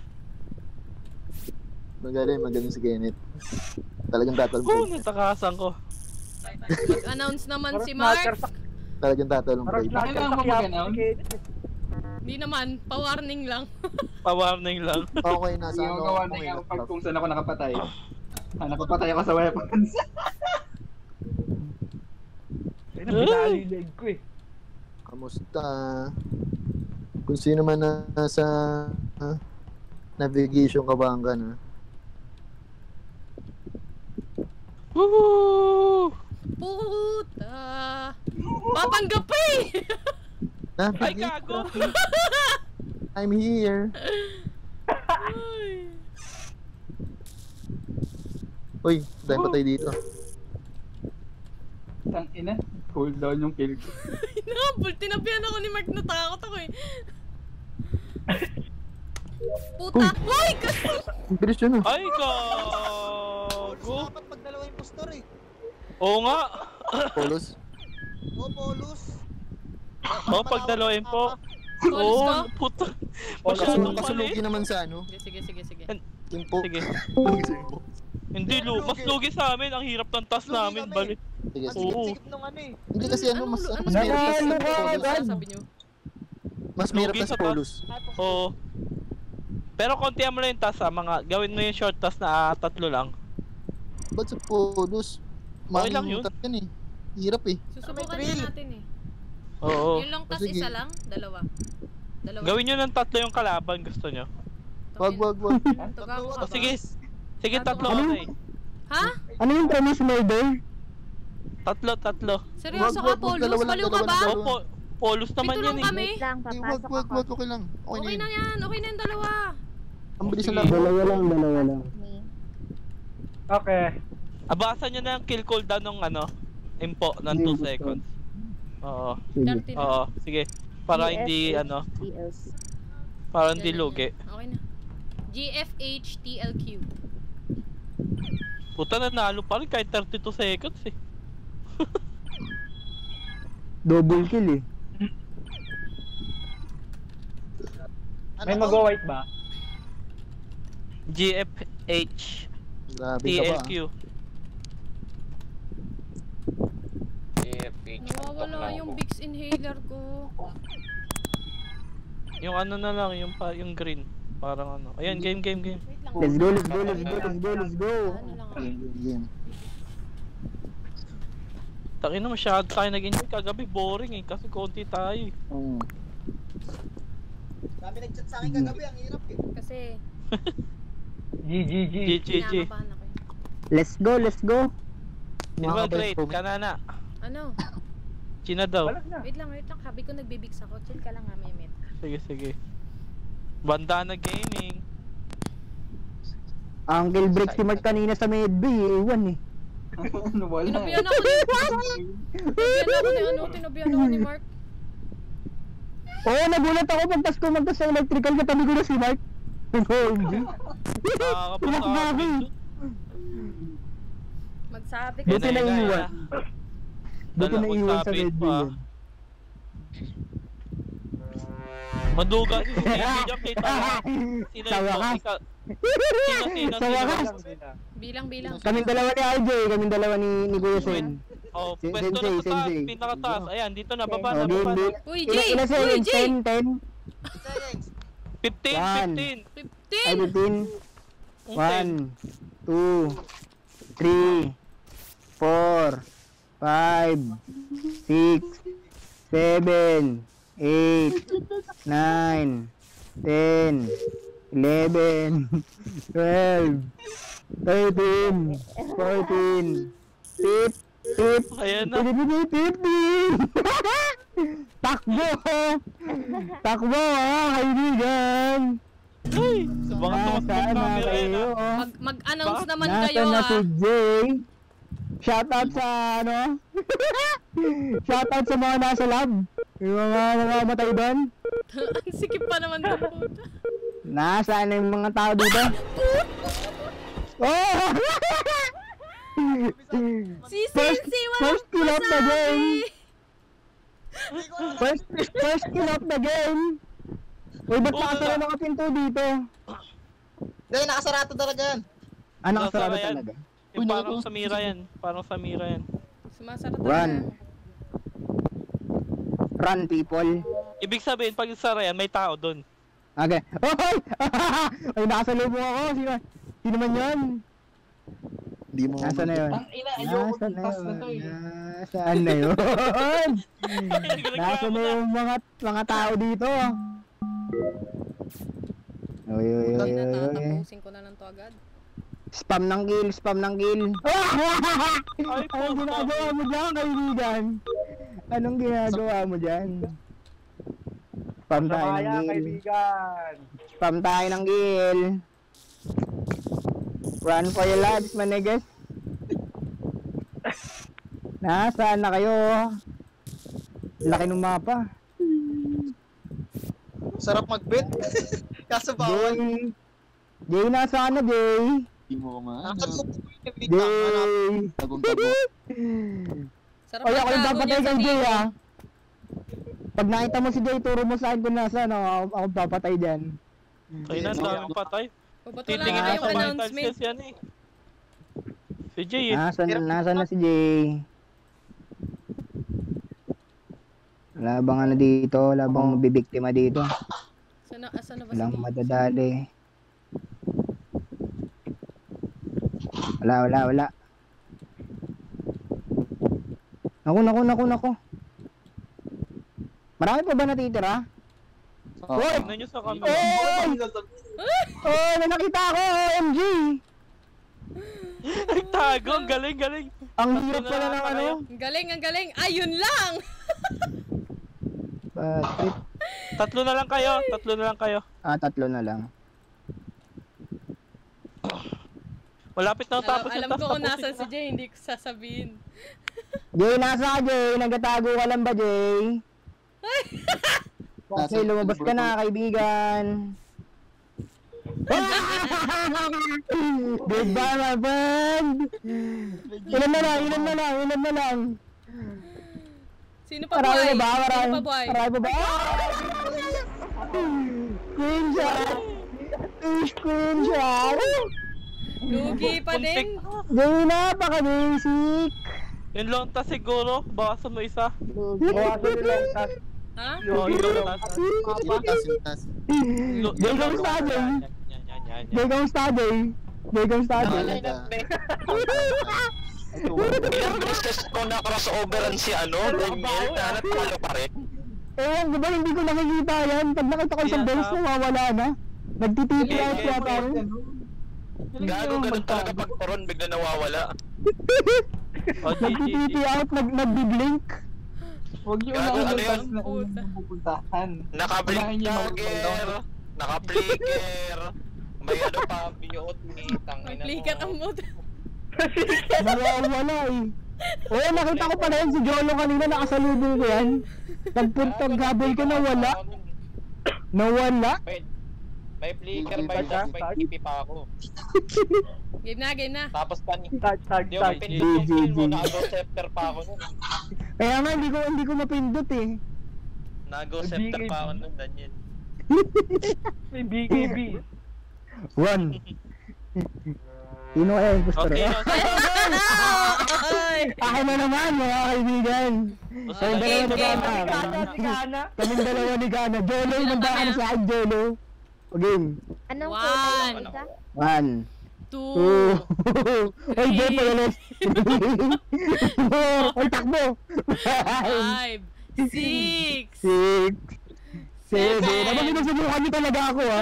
Magaling, magaling si Kenneth. Talagang Oh, tatalong pride. natakasan ko. Mag-announce naman Parang si sniper Mark. sa... Talagang tatalong Parang pride. sniper Kailangan sa mo Quiapo mag-announce? si Kenneth. Hindi naman, pa-warning lang. Pa-warning lang. Okay, nasa Hindi ano ko gawa ako na ngayon. yung pag kung saan ako nakapatay. Ah, nakapatay ako sa weapons. Ay, nabinali yung leg ko eh. Kamusta? Kung sino man na nasa ah, navigation ka ba hanggang ah? Woo! Puta! Papanggap pa eh! Ay, Navigation. gago! I'm here. Ay. Uy, dahil patay dito. Tang ina, cool down yung kill ko. Hinabol, tinabihan ako ni Mark, natakot ako eh. Puta! Hoy! Kasi! Ang bilis yun ah. Ay, gago! Dapat pag dalawa impostor eh. Oo nga! Polos. O, Polus. Oo, pag dalawain po. Polos Oo, ka? puta. Kasul Masyadong kasulugi mali. naman sa ano. Sige, sige, sige, sige. Kimpo. Sige. Sige. Hindi, lu mas lugi sa amin. Ang hirap ng task Lugi namin, kami. balik. Sige, Ang sige. Oo. sikip-sikip nung ano eh. Hindi kasi ano, mas, Anong- mas anong- mahirap Ano sa ka Polos. agad? Sabi niyo. Mas mahirap Lugi na sa sa Polos. Oo. Pero konti mo lang yung task ha, mga gawin mo yung short task na ah, tatlo lang. Ba't sa Polos? Okay lang yun. Mamimimutat yan eh. Hirap eh. Susubukan May na natin eh. Oo. Yung long task Sige. isa lang? Dalawa. Dalawa. Gawin nyo ng tatlo yung kalaban, gusto nyo. Wag, wag, wag. Tugago ka O ba? sige, sige tatlo Ano? ano eh. Ha? Ano yung premise murder? Tatlo, tatlo. Seryoso Wag, ka, wag, wag, Paulus? dalawa lang, Baliw ka dalawa ba? lang, O, po, Polus naman Pito yan lang eh. kami. Wait lang, Hindi, papasok wag, wag, ako. wag. Okay lang. Okay, Okay na na yun. yan. Okay na yung dalawa. Ang bilis Sige. na lang. Dalawa lang, dalawa lang. Me. Okay. Abasan nyo na yung kill cooldown ng ano, impo ng two seconds. Oo. Sige. thirty na. Oo, sige. Para G F hindi H ano, T L C. para hindi Ganun lugi. yan. Okay na. G F H T L Q. Puta, nanalo pa rin kahit thirty-two seconds eh. Double kill eh. Ano May to? mag-white ba? G F H Grabe T ka L ba? Q. Nawawala yung Vicks inhaler ko. Yung ano na lang, yung pa, yung green. Parang ano. Ayan, game, game, game. Wait lang. Let's go, let's go, let's go, let's go, let's go. Ano lang ako. Game. Takin na masyado tayo nag-enjoy kagabi, boring eh. Kasi konti tayo eh. Mm. Dami nag-chat sa akin kagabi, ang hirap eh. Kasi G, G, G. G, G, G. kinakabahan ako eh. Let's go, let's go. Di ba great? Kanana. Ano? China daw. Balag na. Wait lang, wait lang. Sabi ko nagbibix ako. Chill ka lang ha, Mehmet. Sige, sige. Bandana Gaming. Ang kill break si Mark kanina sa medbay eh. Iwan eh. Ano wala? Tinabihan ako ni... Tinabihan ako ni ano? Tinabihan ako ni Mark. Oo, nagulat ako pagtas ko magtas sa electrical. Katabi ko na si Mark. O M G. Nakakapasa amin dun. Magsabi ka. Buti Yan na yan, iwan. yan. Buti Dala na ko iwan sa sapit medbay pa. yun. Maduga si Sino dyan, kita mo. Sino Sa yung wakas. ikaw? Sino, sino, Sa sino? wakas. Bilang, bilang. Kaming dalawa ni R J, kaming dalawa ni, ni Kuya Sen. Oh, Si- pwesto Sensei, na sa taas, Sensei. pinakataas. Ayan, dito na, baba Oh, na, game, baba na. game. Uy, Ila, Jay! ila Uy, seconds? Jay! ten, ten? Seconds. fifteen, One. fifteen. Ay, fifteen! fifteen. Okay. one, two, three, four, five, six, seven, eight, nine, ten, eleven, twelve, thirteen, fourteen, fifteen, Ayan na. fifteen. Takbo! Takbo ha, kaibigan! Ay, sa mga tumas ng Nasaan na camera yan kayo? ah. Mag, mag-announce Ba? naman Nasaan kayo na ha. si Jay? Shoutout sa ano? Shoutout sa mga nasa lab. Yung mga namamatay doon. Ang sikip pa naman doon puta. Nasaan na yung mga tao dito? Oh! Si Sensei, walang first kill of the game. Hindi ko alam. First, first kill of the game. Uy, ba't Oo, nakasara wala. mga pinto dito? Hindi, nakasarado talaga yan. Ah, nakasarado Nakasara yan. talaga. Yung Uy, parang nakaka- Samira yan. Parang Samira yan. Sumasarap Run. Run, people. Ibig sabihin, pag sara yan, may tao doon. Okay. Oy! Ay, nakasalubong ako. Sino, sino man yun? Hindi mo. Nasaan na yun? Ang ina, ayoko Nasaan ng na task na yun? to eh. Nasaan na yun? Nasaan na yung mga, mga tao dito? Uy, uy, uy, Hindi uy, na, uy. tatapusin ko na lang to agad. Spam ng kill, spam ng kill. Ay, Anong ginagawa mo dyan, kaibigan? Anong ginagawa mo dyan? Spam tayo ng Samaya, kill. kaibigan. Spam tayo ng kill. Run for your lives, manegas. Nasaan na kayo? Laki ng mapa. Sarap mag-bet. Kaso bawal. Jay. Jay, nasaan na, Jay? Hindi mo nga. Nakatupo yung big bang. Ano? Jay. Tagong-tago. Sarap Oy, ako yung magtago papatay niyan sa kay Jay, dito. ah. Pag nakita mo si Jay, turo mo sa akin kung nasaan, ako, ako, ako papatay dyan. Ay na, daming patay. O, ba't wala Titingin na na yung sa vitals announcement? kasi yan eh. Si Jay eh. Nasaan, nasaan na si Jay? Wala bang ano dito? Wala bang mabibiktima dito? Sana, asan na ba si Walang Jay? madadali. Wala, wala, wala. Naku, naku, naku, naku. Marami pa ba natitira? Oh, Hoy! Tignan nyo sa camera. Oy! Oh, may nakita ako! O M G! Nagtago, ang galing, galing. Ang hirap pala ng ano. Ang galing, ang galing. Ayun lang! Bakit? Tatlo na lang kayo, tatlo na lang kayo. Ah, tatlo na lang. Malapit na Alam, tapos yung alam task ko kung tapusin nasan na. si Jay, hindi ko sasabihin. Jay, nasa ka, Jay? Nagtatago ka lang ba, Jay? Okay, lumabas ka na, kaibigan. Goodbye, my friend! Ilan na lang, ilan na lang, ilan na lang. Sino pa Marami buhay? na ba? Marami, Sino pa buhay? marami pa ba? Screenshot! Screenshot! Lugi pa din. Jay, napaka-basic! Yung lonta siguro, bawasan mo isa. Bawasan yung long task. Ha? Oh, yung lonta. Yung taas, yung taas. Lo- Jay, yung kamusta, lonta. Jay? Yan, yan, yan, yan, yan. Jay, kamusta, Jay? Jay, kamusta, Jay? Talaga. Ilang beses ko na-crossoveran si ano, Daniel, na natalo pa rin. Ewan ko ba, hindi ko nakikita yan. Pag nakita ko isang beses, nawawala na. Nagtitipi out Yeah, yata ako. Gago, ganun talaga pag turon, bigla nawawala. Oh, G G G. Nagtitipi out, nag nagbiblink. Huwag yung Gago, unang ano yun? task na unang pupuntahan. Naka-blink Unahin niyo yung tagger, naka-flicker, may ano pa, pinuot ni tangina mo. Plikat ang mood. Nawawala eh. Oo, nakita ko pala yan si Jolo kanina, nakasalubong ko yan. Nagpuntag habol ko, nawala. Nawala? May, may flicker by dash, may T P pa ako. Game na, game na. Tapos pa ni... Start, start, Di ba start. pinindot yung kill mo, naka-go scepter pa ako nun. Kaya nga, hindi ko, hindi ko mapindot eh. Naka-go scepter pa ako nun, Daniel. May B K B. One. Sino kaya yung gusto Okay, rin? no, so, Ay! Ako na naman, mga kaibigan. Kaming dalawa ni game, Gana. Si Gana. Kaming dalawa ni Gana. Jolo, mandaan sa akin, Jolo. O game. Anong One. kulay yung isa? One. Two. Two. Ay, Three. Jepo, yalis. Four. Ay, takbo. Five. Five. Six. Six. Seven. Seven. Dapat sinusubukan niyo talaga ako, ha?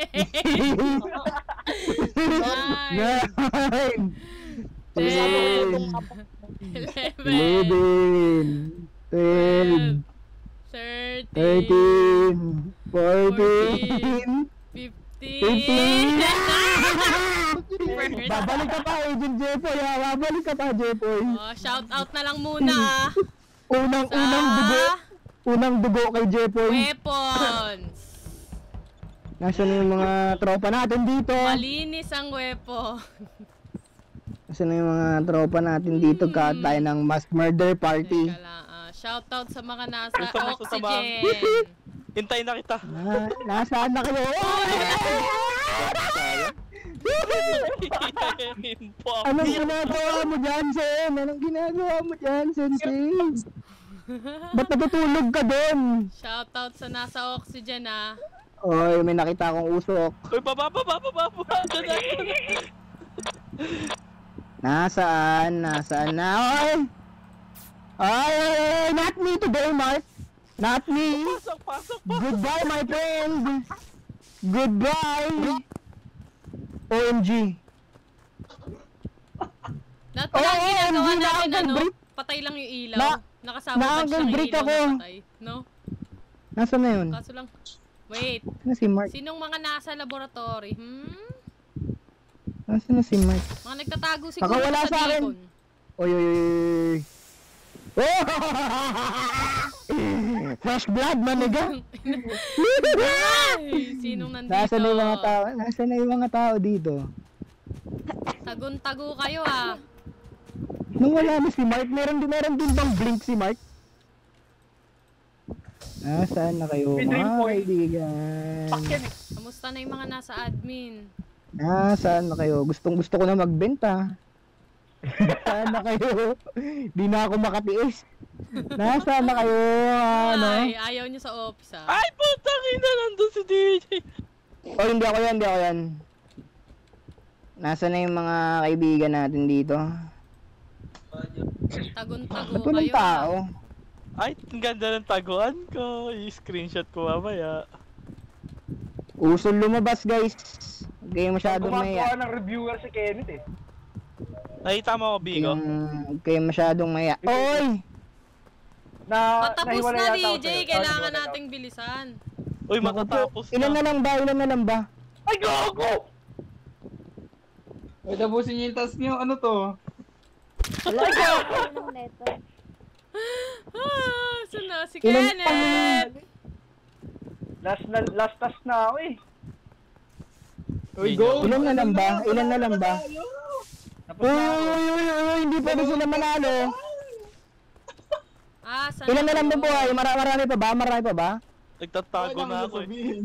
Nine. Nine. Ten. Ten. Eleven. Eleven. Twelve. Thirteen. Thirteen. Fourteen. Fifteen. Fifteen. First. Babalik ka pa, Agent Jepoy, ha? Babalik ka pa, Jepoy. Oh, shout out na lang muna ah. Unang, Sa unang dugo. Unang dugo kay Jepoy. weapons. Nasaan yung mga tropa natin dito? Malinis ang weapon. Nasaan yung mga tropa natin dito? Ka tayo ng mass murder party. Teka lang, ah, shout out sa mga nasa Gusto mo sa oxygen. hintayin na kita. Ah, nasaan na kayo? Info. Anong ginagawa mo dyan, Sen? Anong ginagawa mo dyan, Sensei? Ba't natutulog ka doon? Shout out sa nasa oxygen ah. Oy, may nakita akong usok. Uy, baba, baba, baba, baba. Diyan na. Nasaan? Nasaan na? Oy! Oy, not me today, Mark. Not me. Pasok, pasok, pasok. Goodbye, my friend. Goodbye. O M G. Lahat Oh, na ang ginagawa hindi na natin ako ano, break. patay lang yung ilaw. Na- Nakasabot lang siya ng nakag-break ilaw ako. na patay. No? Nasaan na yun? Kaso lang, wait. Nasaan na si Mark? Sinong mga nasa laboratory? Hmm? Nasaan na si Mark? Mga nagtatago siguro Nakawala sa sa akin. beacon. Oy, oy, oy, oy. Oh! Fresh blood, maniga. Ay, sinong nandito? Nasaan na yung mga tao? Nasaan na yung mga tao dito? Tagun-tago kayo ah. Nung wala na si Mark, meron din, meron din bang blink si Mark? Nasaan na kayo mga kaibigan? Kamusta na yung mga nasa admin? Nasaan na kayo? Gustong gusto ko na magbenta. Nasaan na kayo? Di na ako makatiis. Nasaan na kayo? Ano? Ay, ayaw niyo sa office ah. Ay, putang ina, nandun si D J. Oh, hindi ako yan, hindi ako yan. Nasaan na yung mga kaibigan natin dito? Tagun-tago Walang kayo tao. ah. Ay, ang ganda ng taguan ko. I-screenshot ko mamaya. Usol lumabas, guys. Huwag kayo masyadong maya. Gumagawa ng reviewer si Kenneth eh. Nakita mo ako, Bigo? Huwag kayo masyadong maya. Oy! Na, Patapos nahiwalay na yata ako D J, sa'yo. kailangan Nahiwalay nating bilisan. Uy, matatapos Ilan na na. lang ba? Ilan na lang ba? Ay, gago! Ay, tapusin niyo yung task niyo. Ano to? Wala ka ng letter. Ah, saan na si Ilan Kenneth? Last na, last task na ako eh. Uy, go! Ilan na lang ba? Ilan na lang ba? Tapos Uy, na ako. uy, uy, uy, hindi pwede sila manalo. Ah, saan Ilan na lang ba ako? buhay? Mara marami pa ba? Marami pa ba? Nagtatago na ako eh. sabihin.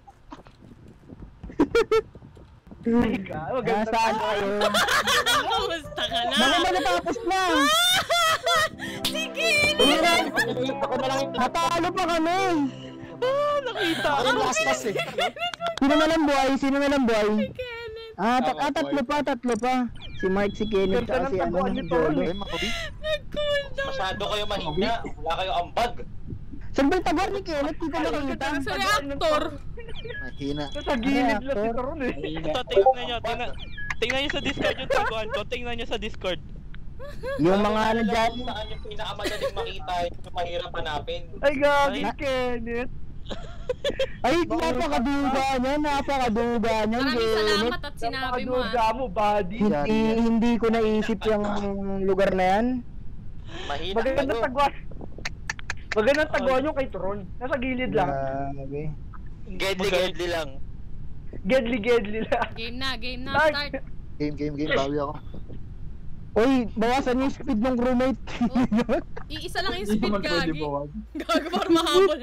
Ay, gago. Ganda Nasaan na kayo? Kamusta ka na? Baka matatapos na. Si Kenneth! Uy, natalo pa kami. Ah, nakita Ako ko. yung last pass eh. Sino na lang buhay? Sino na lang buhay? Kenneth! Ah, tat Tama, ah, tatlo pa, tatlo pa. Si Mark, si Kenneth, Ganda tsaka ng si ano, taguan si nito, Jolo. eh. Ay, makabi. Nag-cool down. Masyado kayo mahina. Wala kayo ambag. Saan ba yung taguan ni Kenneth? Di ko nakita. Sa reactor. Mahina. Sa gilid lang si Taron eh. Ito, tingnan nyo. Tingnan, tingnan nyo sa Discord yung taguan ko. Tingnan nyo sa Discord. Yung mga ano Alam dyan. mo Saan yung pinakamadaling makita, yung mahirap hanapin. Ay, gago Ay. Kenneth. Ay, napakaduga niyan, napakaduga niyan, Maraming Kenneth. salamat at sinabi mo ah. Napakaduga mo, buddy. Hindi, hindi ko naisip yung lugar na yan. Mahina Magandang kayo. taguan. Magandang taguan yung kay Tron. Nasa gilid lang. Grabe. Gedli, gedli lang. Gedli, gedli lang. Game na, game na, Start. start. Game, game, game. Bawi ako. Uy, bawasan yung speed ng crewmate. Iisa lang yung Hindi speed naman pwede gagi. bawag. Gago para mahabol.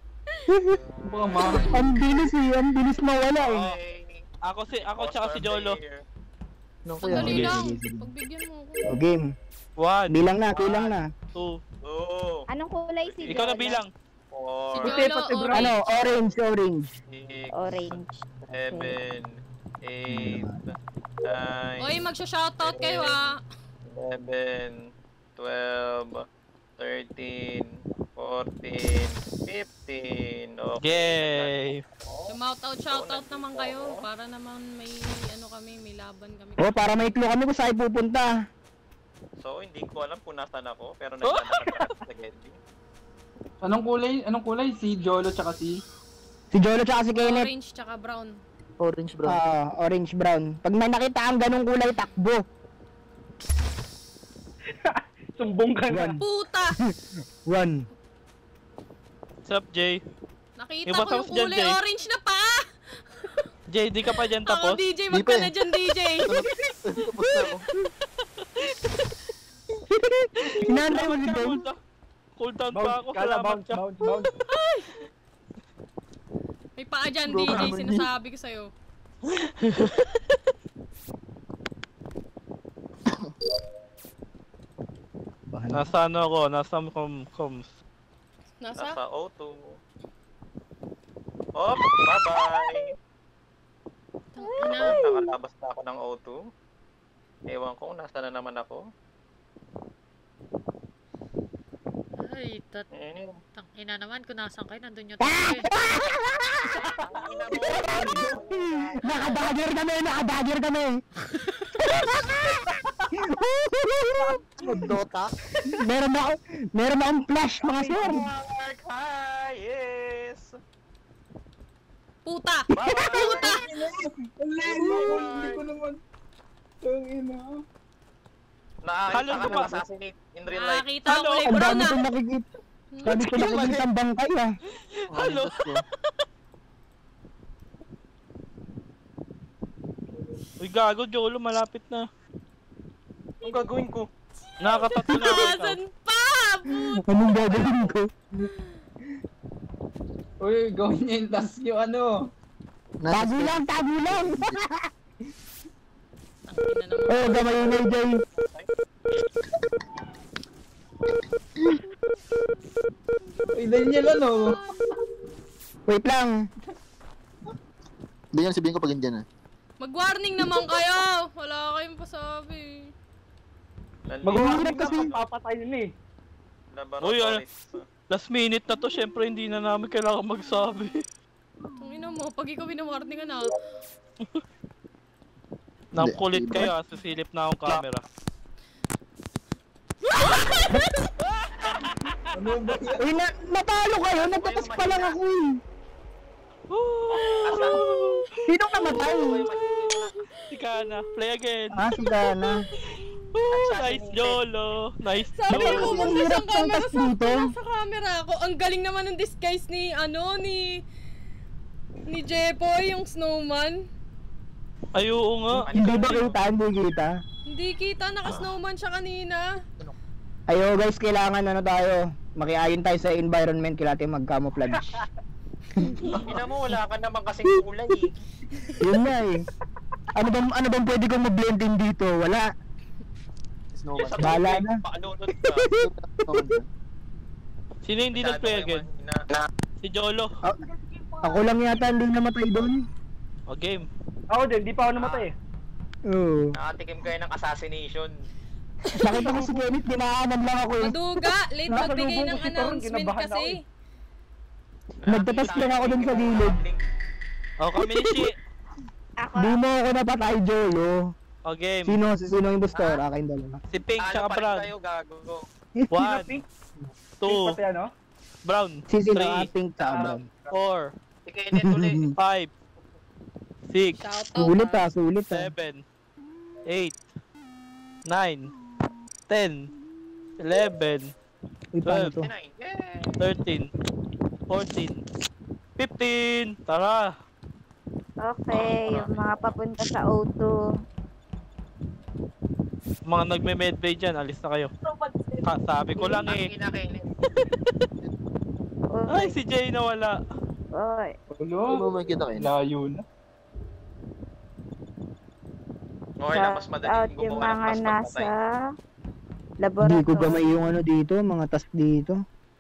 Baka ma... Ang bilis eh, ang bilis mawala eh. Okay. Ako si, ako tsaka si Jolo. Nung kuya. Sandali Sige, lang. sige, sige. Pagbigyan mo ako. O, game. One, Bilang na, bilang na. two, Two, Anong kulay si ikaw na Lola? bilang. four, Si Puti, Jolo, pati brown. Ano, orange. orange, orange. six, Orange. seven, eight, nine, Oy, magsha-shoutout kayo ah. eleven, twelve, thirteen, fourteen, fifteen. Okay. Yay! Shoutout, shoutout naman kayo. Para naman may ano kami, may laban kami. O, para may clue kami kung saan pupunta. So, hindi ko alam kung nasan ako, pero naglalakad ako sa Gedli. Anong kulay? Anong kulay? Si Jolo tsaka si... Si Jolo tsaka si Kenneth. Orange tsaka brown. Orange brown. Ah, orange brown. Pag may nakita ang ganong kulay, takbo. Sumbong ka na. Puta! Run. What's up, Jay? Nakita Yung ko matapos yung dyan, kulay Jay. orange na pa! Jay, di ka pa dyan Ako, tapos? D J, Di wag pa ka eh. na dyan, D J! Tapos na ako. Hinantay mo si Cool Dom. down. Cool down pa Bounce, ako. kala, Salamat bounce, ka. bounce, bounce. May paa dyan, D Bro, J, naman sinasabi ko sa'yo. Nasa ano ako? Nasa com coms. Nasa? Nasa O two. Oh, bye-bye! Tangina. Nakalabas na ako ng O two. Ewan ko, nasa na naman ako. Ay, tat Eh, tangina naman kung nasan kayo, nandun yung tayo eh. Nakadagger kami, nakadagger kami. Dota. Meron ako, meron akong flash mga sir. Mark highest! Puta! Puta! Hindi ko naman... Ang ina. Nakakita ka ng assassinate in real life. Nakakita ako kulay Ang brown dami ah. kong nakikita. Ang dami kong nakikita ang bangkay ah. Halo. Uy, gago, Jolo, malapit na. Ang gagawin ko? Nakakatatlo na ako. Nasaan pa? Puta. Anong gagawin ko? Uy, gawin niya yung task yung ano. Tago lang, tago lang! Tangina naman. Oh, gamay na Jay. Uy, Daniel ano? Wait lang. Hindi yan sabihin ko pag hindi na. Mag-warning naman kayo. Wala kayong pasabi. Mag-uurap kasi papatay nila eh. Uy, ano? Last minute na to, syempre hindi na namin kailangan magsabi. Tangina mo, pag ikaw winawarning ka na. Nang kulit kayo, ah, susilip na akong camera. Ano ba yan? Uy, na natalo kayo. Nagtatas pa lang ako eh. Sinong namatay? Si Kana, play again. Ah, si Dana. Ooh, nice Jolo. Nice Sabi Jolo. mo, Ang pumunta hirap siyang camera ng tas dito. sa, sa camera ako. Ang galing naman ng disguise ni, ano, ni... Ni Jepoy, yung snowman. Ay, oo nga. Hindi ba kita? Hindi kita? Hindi kita, naka-snowman siya kanina. Ayo guys, kailangan ano tayo. Makiayon tayo sa environment. Kailangan tayo mag-camouflage. Ina mo, wala ka naman kasing kulay eh. Yun na eh. Ano bang, ano bang pwede kong mag-blend in dito? Wala. Snowman. Sa Bahala tubig, na. Pakalunod ka. Sino hindi nag-play again? Na, Si Jolo. A- ako lang yata hindi namatay doon. O, game. Ako din, di pa ako namatay eh. Oo. nakatikim kayo ng assassination. Nakita ko si Kenneth, ginaanan lang ako eh. Maduga, late Nasa magbigay lubong ng ko si Toron, announcement kinabahan kasi. Nagtatas lang ako dun sa gilid. O, kami ni Shi. Ako. Di mo ako napatay, Jolo. O, game. Sino? Si sino yung impostor? Akin dalawa. Si Pink, Ano tsaka pa rin Brown. kayo, gago. One, Pink? two, Pati ano? Brown. Si sino? Three, Ah, Pink tsaka brown. four, Si Kenneth ulit. five, six, Shout out. Sulit ah, sulit ah. seven, eight, nine, ten, eleven, Uy, paano to? Nine. Yay! thirteen, fourteen, fifteen. Tara. Okay, yung mga papunta sa O two. Mga nagme-medbay dyan, alis na kayo. Ha, sabi ko lang eh. Ang ina Kenneth. Ay, si Jay nawala. Oy. Hindi Ulo, mo makikita kayo. layo na. Okay na, mas Shout madaling out yung gumawa ng mga mas nasa pagpatay. Hindi ko ba laboratory. may yung ano dito, mga task dito.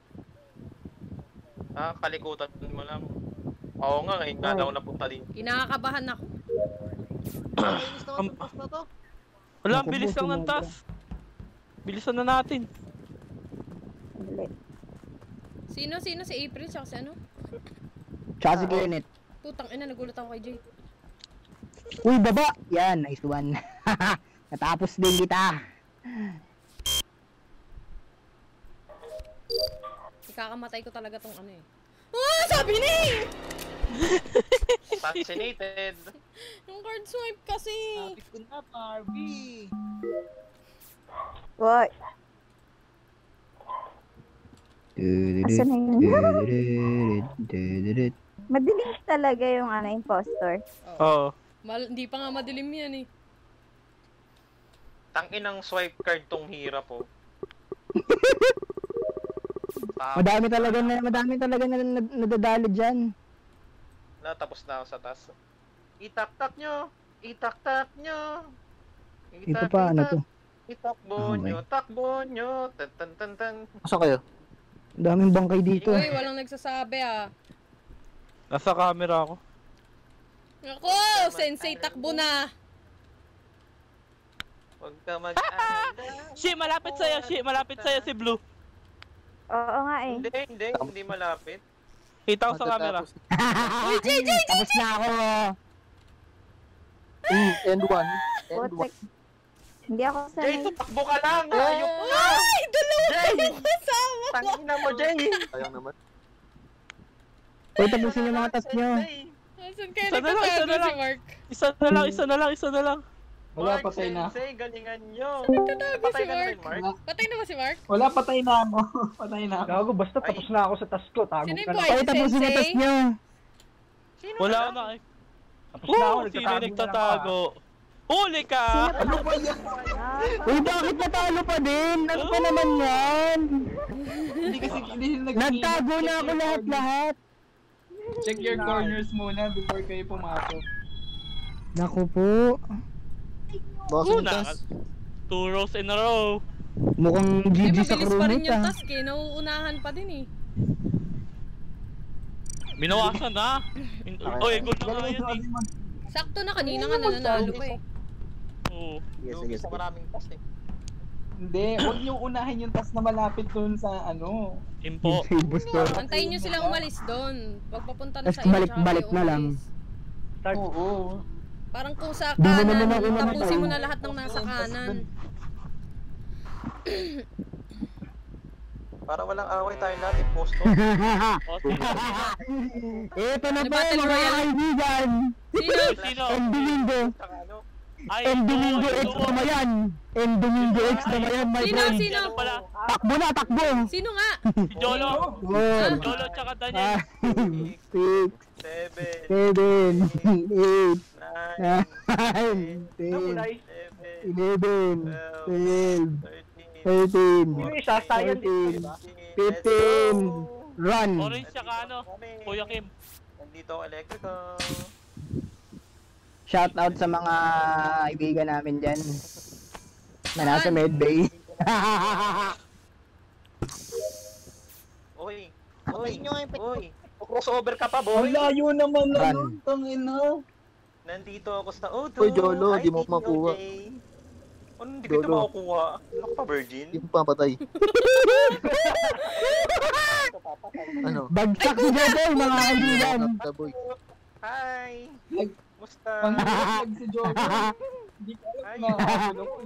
Ah, kalikutan mo lang. Oo nga, ngayon nga daw napunta din. Kinakabahan ako. Am- Wala, ang Naku, bilis lang boss, ng task. Bilisan na natin. Dali. Sino, sino? Si April, tsaka si ano? Tsaka si Kenneth. Putang ina, nagulat ako kay Jay. Uy, baba! Yan, nice one. Natapos din kita. Ikakamatay ko talaga tong ano eh. Ah! Sabi ni! Vaccinated. Yung card swipe kasi. Sabi ko na, Barbie. Boy. Asan na yun? Madilim talaga yung ano, impostor. Oo. Mal hindi pa nga madilim yan eh. Tangin ng swipe card tong hirap po. Madami talaga na, madami talaga na, na nadadali dyan. Na, tapos na ako sa task. Itak-tak nyo! Itak-tak nyo! Ito pa, ano to? Itakbo Okay. nyo! Takbo nyo! Tan tan tan tan! Saan kayo? Ang daming bangkay dito. Uy, walang nagsasabi ah. Nasa camera ako. Ako, sensei takbo na. Huwag ka mag-anda. Shi, malapit sa'yo, Shi, malapit sa'yo si Blue. Oo nga eh. Hindi, hindi, hindi malapit. Kita ko sa camera. Uy, Jay, Jay, tapos na ako. Mm, end one. End one. Putek. Hindi ako Jay, sanay. tumakbo ka lang! Ayok na! Ay, dalawa Jay! yung kasama ko. Tangin na mo, Jay! Sayang naman. Uy, tapusin yung mga task nyo. Asan kaya Isa na lang, isa nagtatago na si lang. Mark? Isa na lang, isa na lang, isa na lang. Wala, Mark, patay na. Sensei, galingan nyo. Tatago si Patay ka na Mark. rin, Mark. Patay na ba si Mark? Wala, patay na ako. Patay na ako. Gago, basta tapos na ako sa task ko. Tago Sino ka yung na. boy? Ay, tapusin yung Sensei? test nyo. Sino Wala na? na eh. Tapos na ako, Oh, sino nagtatago na lang nagtatago? Huli ka! Ano ba yan? Uy, bakit natalo pa din? Ano pa naman yan? Hindi kasi hindi nag- Nagtago na ako lahat-lahat. Check your corners muna before kayo pumasok. Naku po. Baka Una, sintas. two rows in a row. Mukhang Eh, G G sa mabilis pa rin crewmate yung ah. task eh. Nauunahan pa din eh. Binawasan na. In- Oy, good na nga yan eh. Sakto na kanina nga nananalo pa eh. Oo. Sige, Yung sige, isa sige. maraming task eh. Hindi, huwag niyo unahin yung task na malapit dun sa ano. Impo. Si Busto. Antayin nyo silang umalis doon. Pag papunta na Tas sa inyo, balik- tsaka balik kayo na lang. umalis. Start. Oo. Parang kung sa Di mo naman kanan, ako namatay. tapusin mo na lahat ng nasa kanan. Para walang away tayo lahat, imposto. O, sino? Ito na Ano, po Battle mga Royale? kaibigan. Sino? Sino? And Domingo. Saka ano? Ay, And Domingo ito, X ito. naman yan. And Domingo X naman yan, my Sino? friend. Sino? Ano pala? Takbo na, takbo. Sino nga? Si Jolo. Four, Jolo tsaka Daniel. five, six, Seven, seven, eight, nine, nine, ten, Nakulay. seven, eleven, twelve, thirteen, thirteen, Yung isa, sayang din, fourteen, di ba? fifteen, run. Orange tsaka ano? Kuya Kim. Nandito ang electrical. Shout out sa mga kaibigan namin dyan. Na nasa Medbay. Oy, oy, oy. Crossover ka pa, boy. Ang layo naman na Run. nun, tangina. Nandito ako sa O two. Uy, Jolo, Hi, di mo Tito makuha. J. Ano, hindi kita Jolo. makukuha? Ano ka pa, virgin? Hindi mo papatay. Ano? Bagsak si Jojo, mga kaibigan. Napta boy. Hi! Nag- Musta? Ang lag si Jojo. Hindi ko alam na nakakabulok ko.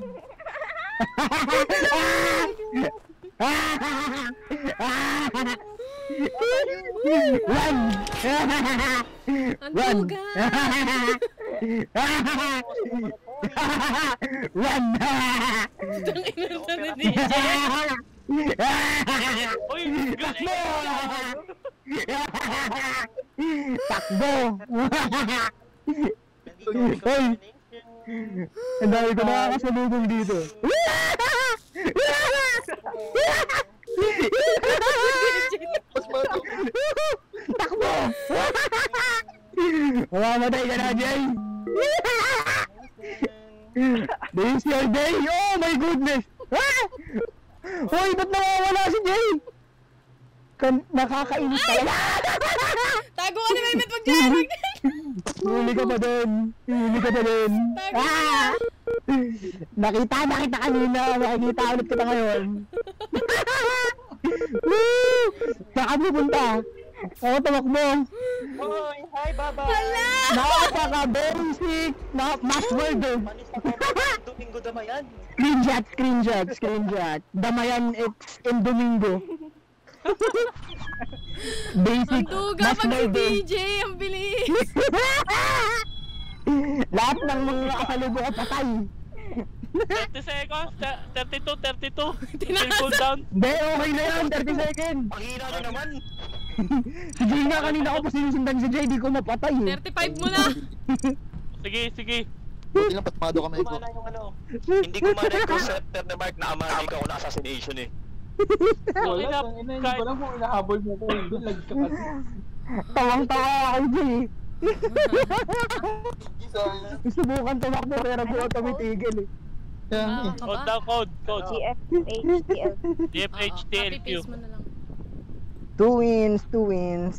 Run! Ang Run! duga! Run! Ang inanta ni D J. Uy, galing! Takbo! Nandito ang Hoy! combination. Ang dami ko nakakasalubong dito. Mas bago. Takbo! Mamamatay ka na, Jay! This is your day! Oh my goodness! Ah! Hoy, ba't nawawala si Jay? Kan nakakainis talaga! Tago ka ni Mehmet, wag dyan! Wag dyan! Huli ka pa doon! Huli ka pa doon! Tago ka! Ah! Nakita, nakita kanina! Makikita ulit kita ngayon! Woo! Saan ka pupunta? Ako tumakbo! Hoy! Hi, Baba! Hala! Napaka-basic! Na password eh! Manis na ko, Domingo Damayan. Screenshot, screenshot, screenshot. Damayan X and Domingo. Basic. Ang duga pag si password D eh. J! Ang bilis! Lahat ng mga kasalubong ko patay. thirty seconds, thir- thirty-two, thirty-two. Tinaas. Still cooldown. Hindi, okay na yan. thirty seconds. Panghina nyo naman! Si Jay nga kanina ko pa sinusundan si Jay. Di ko mapatay eh. thirty-five mo na! Sige, sige. Buti lang patmado kamay ko. Kumana yung ano. Hindi ko man yung conceptor na Mark na amanig ako na assassination eh. Wala, Okay na, tangina, hindi kahit- ko alam kung inahabol mo ko. Hindi, lag ka kasi. Tawang-tawa ako Jay. Subukan tumakbo pero di ako tumitigil eh. Kaya nga Ah, eh. ka Code ba? daw, code, code. G F H D L. D F H T L Q. Copy-paste mo na lang. Two wins, two wins.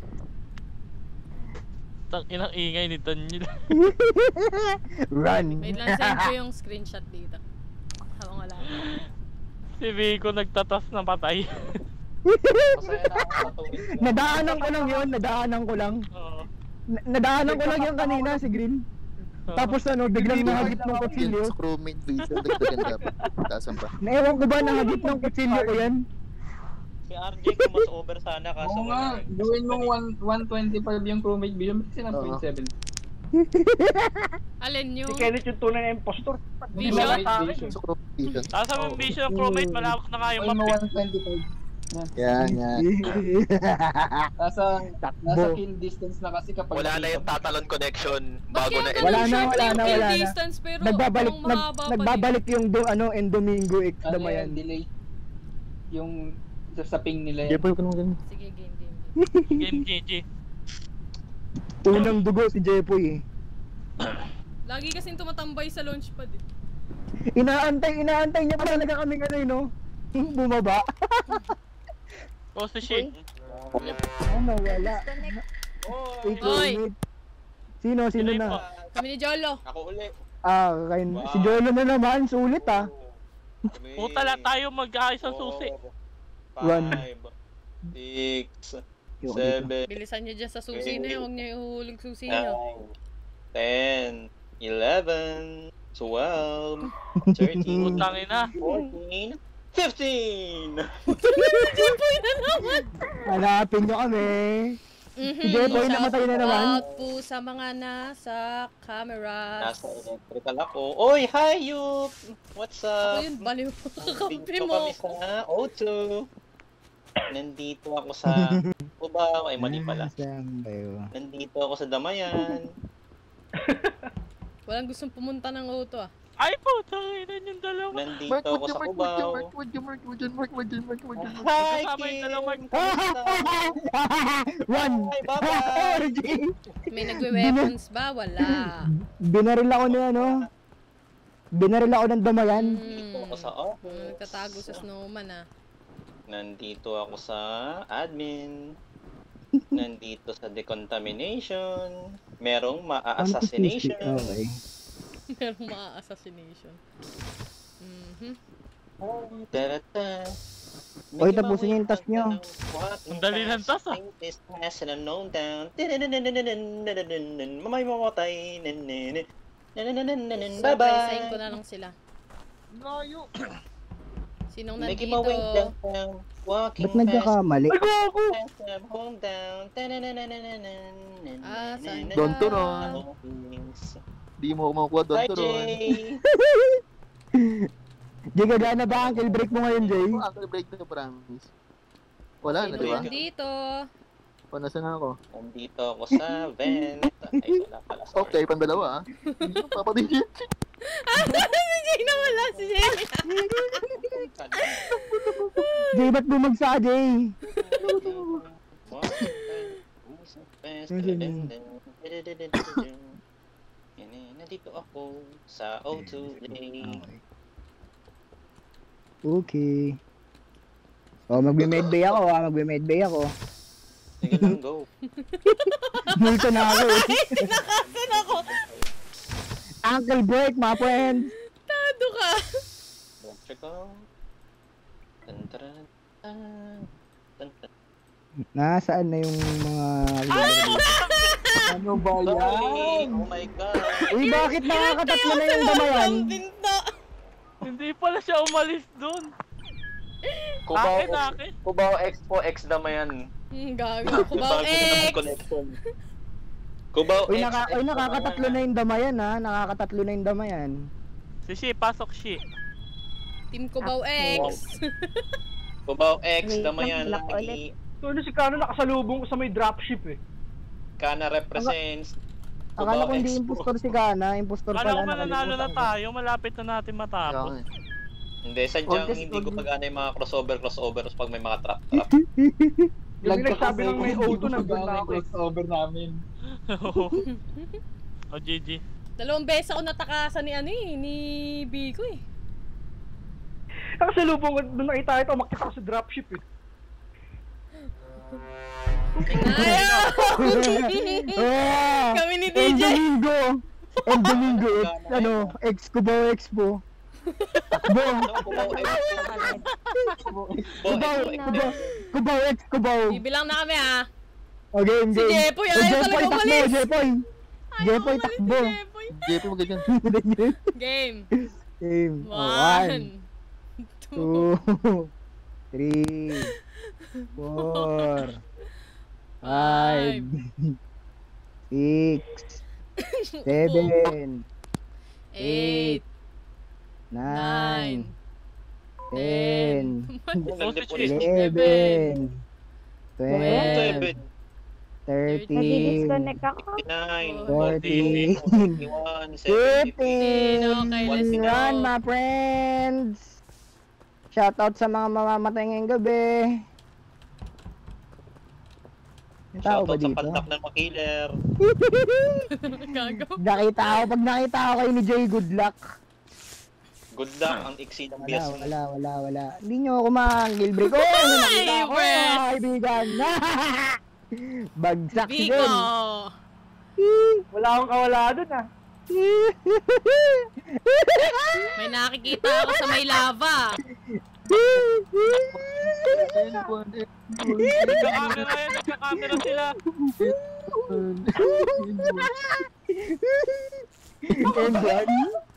Tang inang ingay ni Daniel. Run. Wait lang, send ko yung screenshot dito. Habang wala. Si Vico nagtatas na patay. Masaya na ako sa tuwing. Nadaanan ko lang yun, nadaanan ko lang. Oo. Na- nadaanan ko lang yung kanina si Green. Tapos ano, biglang nahagip ng Yun kutsilyo. sa crewmate video, dagdagan dapat. Tasan pa. Naiwan ko ba nahagip ng kutsilyo ko yan? Si R J kung mas over sana kaso Oo nga, wala. gawin mo one twenty-five yung crewmate bill, kasi na Oo. point seven. Alin Si yung... Kenneth yung tunay na impostor. Vision? Tapos sa vision ng crewmate, malawak na nga yung map. one twenty-five. Yan, yan. Nasa, nasa kill distance na kasi kapag... Wala na yung tatalon connection. Bago na Bakit Wala ganun na, short wala yung na, kill wala na. distance pero Nagbabalik, ang nag, mahaba pa nagbabalik yung do, ano, and Domingo X Ano damayan. yan, delay. Yung sa, sa ping nila Jepoy, yan. huwag ka naman ganun. din. Sige, game, game, game. Game G G. Unang dugo si Jepoy eh. Lagi kasing tumatambay sa launchpad eh. Inaantay, inaantay niya pa talaga kami ano eh, no? Bumaba. Oh, si Shane. Oh, nawala. Wait, Oy. wait. Sino, sino Sino na? Kami ni Jolo. Ako uli. Ah, kain. Si Jolo na naman, sulit ah. Puta lang tayo mag-ayos ang susi. One. five, six, Yung seven, Bilisan niyo dyan sa susi na yun. Huwag niyo ihuhulog susi niyo. nine, ten, eleven, twelve, thirteen, Putang ina. fourteen, fifteen! Jepoy na naman. Hanapin nyo kami. Si Jepoy namatay na naman. Out po sa mga nasa cameras. Nasa electrical ako. Oy, hayop! What's Ako up? yun, baliw. Kakampi Nandito mo. kami sa O two. Nandito ako sa Cubao. Ay, mali pala. Saan ba yun? Nandito ako sa Damayan. Walang gustong pumunta ng auto ah. Ay, putang ina yung dalawa. Nandito ako sa Cubao. Mark, Mark, Mark, Mark, Mark, Mark, Mark, Hi, Kasama yung Kim! dalawa, Mark. One! Hi, bye-bye! R J! May nagwe-weapons ba? Wala. Binaril ako ni ano? Binaril ako ng damayan. Nandito ako sa Hmm. office. Nagtatago sa snowman ah. Nandito ako sa admin. Nandito sa decontamination. Merong ma-assassination. Okay. Merong mga assassination. Mhm. Da-da-da. Oy, tapusin niyo yung task niyo. Ang dali ng task, ah. Mamay mamatay. Bye-bye. Bye-bye. ko na lang sila. Layo. Sinong Make nandito? my way down. Walking Ba't nagkakamali? Ay, gago! fast. Home down. Ah, saan? Don ka? Turon. Di mo ako makukuha doon Hi, turon. Jay. Jay, gagana ba ang kill break mo ngayon, Jay? Oh, uncle break na promise. Wala na, Sinong di ba? nandito? O, nasa na ako? Nandito ako sa vent. Ay, wala pala. Sorry. Okay, pandalawa ah. Papadigit. Si Jay na wala, si Jay. Jay, ba't bumagsak, Jay? Nandito ako sa O two lane. Okay. Oh, magbe-medbay ako ah, magbe-medbay ako. Sige lang, go. Multo na ako eh. Tinakasan ako. Uncle break, my friend. Tado ka. Electrical. Tan taran tan. Tan tan. Nasaan na yung mga... Ano ba Sorry! yan? Oh my god! Uy, bakit nakakatatlo na yung damayan? Pinto. Hindi pala siya umalis dun. Cubao, Akin, akin. Cubao Expo X Damayan. Hmm, gago. Kubaw X. Cubao Uy, X. naka, uy, nakakatatlo na yung damayan ha. Nakakatatlo na yung damayan. Si Shi, pasok Shi. Team Kubaw X. Cubao X Wait, Damayan. lock Laki. So, ano si Kano nakasalubong ko sa may dropship eh. Kana represents. Akala ko Cubao hindi Expo. impostor si Kana. Impostor Kala ko pala. mananalo na nakalimutan ko. tayo, malapit na natin matapos. Kaya, Hindi, sadyang Orcas- hindi ko pagana yung mga crossover crossovers pag may mga trap trap. Yung may nagsabi ng may O two, nandun na ako eh. crossover namin. O, G G. Dalawang beses ako natakasan ni ano eh, ni Biko eh. Nakasalubong ko, doon nakita ito, makita ko sa dropship eh. Ayaw! Ah! Kami ni D El J. Domingo. El Domingo. Ex, ano, ex Cubao Expo. Takbo. Cubao Expo. Cubao, Cubao Cubao, Cubao X, Cubao. Bibilang na kami ah. O, game, Si game. Jepoy, O, ayaw Jepoy, talaga takbo, umalis. Jepoy. Jepoy, takbo. Jepoy. Jepoy, mo ganyan. Game. Game. O, One. Two. two, three, four, five, six, Seven. Eight. Nine. Nine. Ten. Eleven. Eleven. Twelve. Thirteen. Nag-disconnect ako. Nine. Fourteen. Forty-one. Fifteen. Okay, let's go. Run, my friends. Shoutout sa mga mamamatay ngayong gabi. May tao ba Shoutout sa dito? pandak ng makiller. Gago. Nakita ako, pag nakita ako kayo ni Jay, good luck. Good luck ang iksi ng Wala, bias mo. wala, wala, wala. Hindi nyo ako ma-kill break. Oh, nakita ko, Favorite. mga kaibigan. Bagsak si Biko. Jen. Wala akong kawala dun ah. May nakikita ako sa may lava. Nagka-camera yan, nagka-camera sila. End one?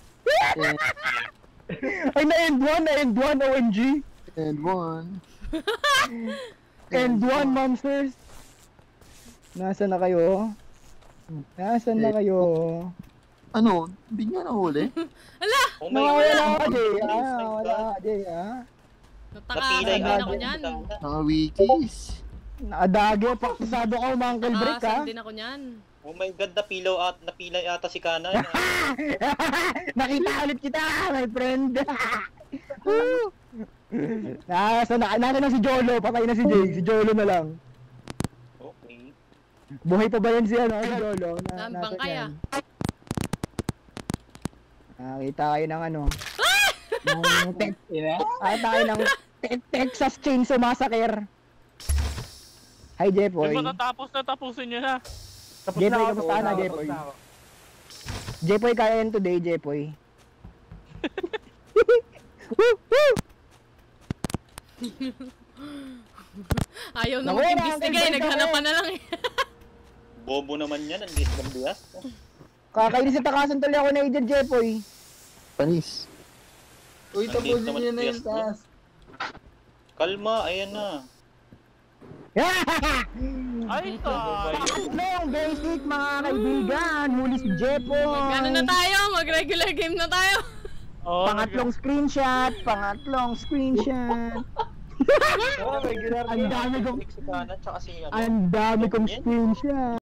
Ay, na-end one, na-end one, O M G. And one. End one, monsters. Nasaan na kayo? Nasaan na kayo? Ano? Hindi nga nahuli? Ala! Oh my Nawawala God. ka, Jay, ah. Nawawala ka, Jay, ah. Napilay Natakasan din ata ako niyan. kita. Mga wikis. Nakadage, paktisado ka, mga kill break, ha? Natakasan din ako niyan. Oh my God, napilaw at napilay ata si Kana. Nakita ulit kita, my friend. Nasa na, nasa na si Jolo, patay na si Jay, si Jolo na lang. Okay. Buhay pa ba yan si ano, si Jolo? Na, Saan nasa bang kaya? yan. Nakita kayo ng ano. Ng te- Nakita kayo ng te- Texas Chainsaw Massacre. Hi, Jepoy. Di ba natapos na, tapusin nyo na. Tapos Jepoy, ako, kamusta ka na, tapos Jepoy? na ako. Jepoy, kaya yan today, Jepoy. Woo! Woo! Ayaw na Naku, mag-imbestiga eh. nakakaiba Naghanapan kami. na lang eh. Bobo naman yan, ang bias ng bias. Kakainis sa takasan tuloy ako na agent, Jepoy. Panis. Uy, Ang tapusin liit naman niyo na bias yung mo. taas. Kalma, ayan na. Ay, tayo. Tatlong basic, mga kaibigan. Huli si Jepoy. Ano na tayo? Mag-regular game na tayo. Oh, Pangatlong screenshot, pangatlong screenshot. Oh, regular Ang dami kong, Si Kana, tsaka si ano. ang dami kong screenshot.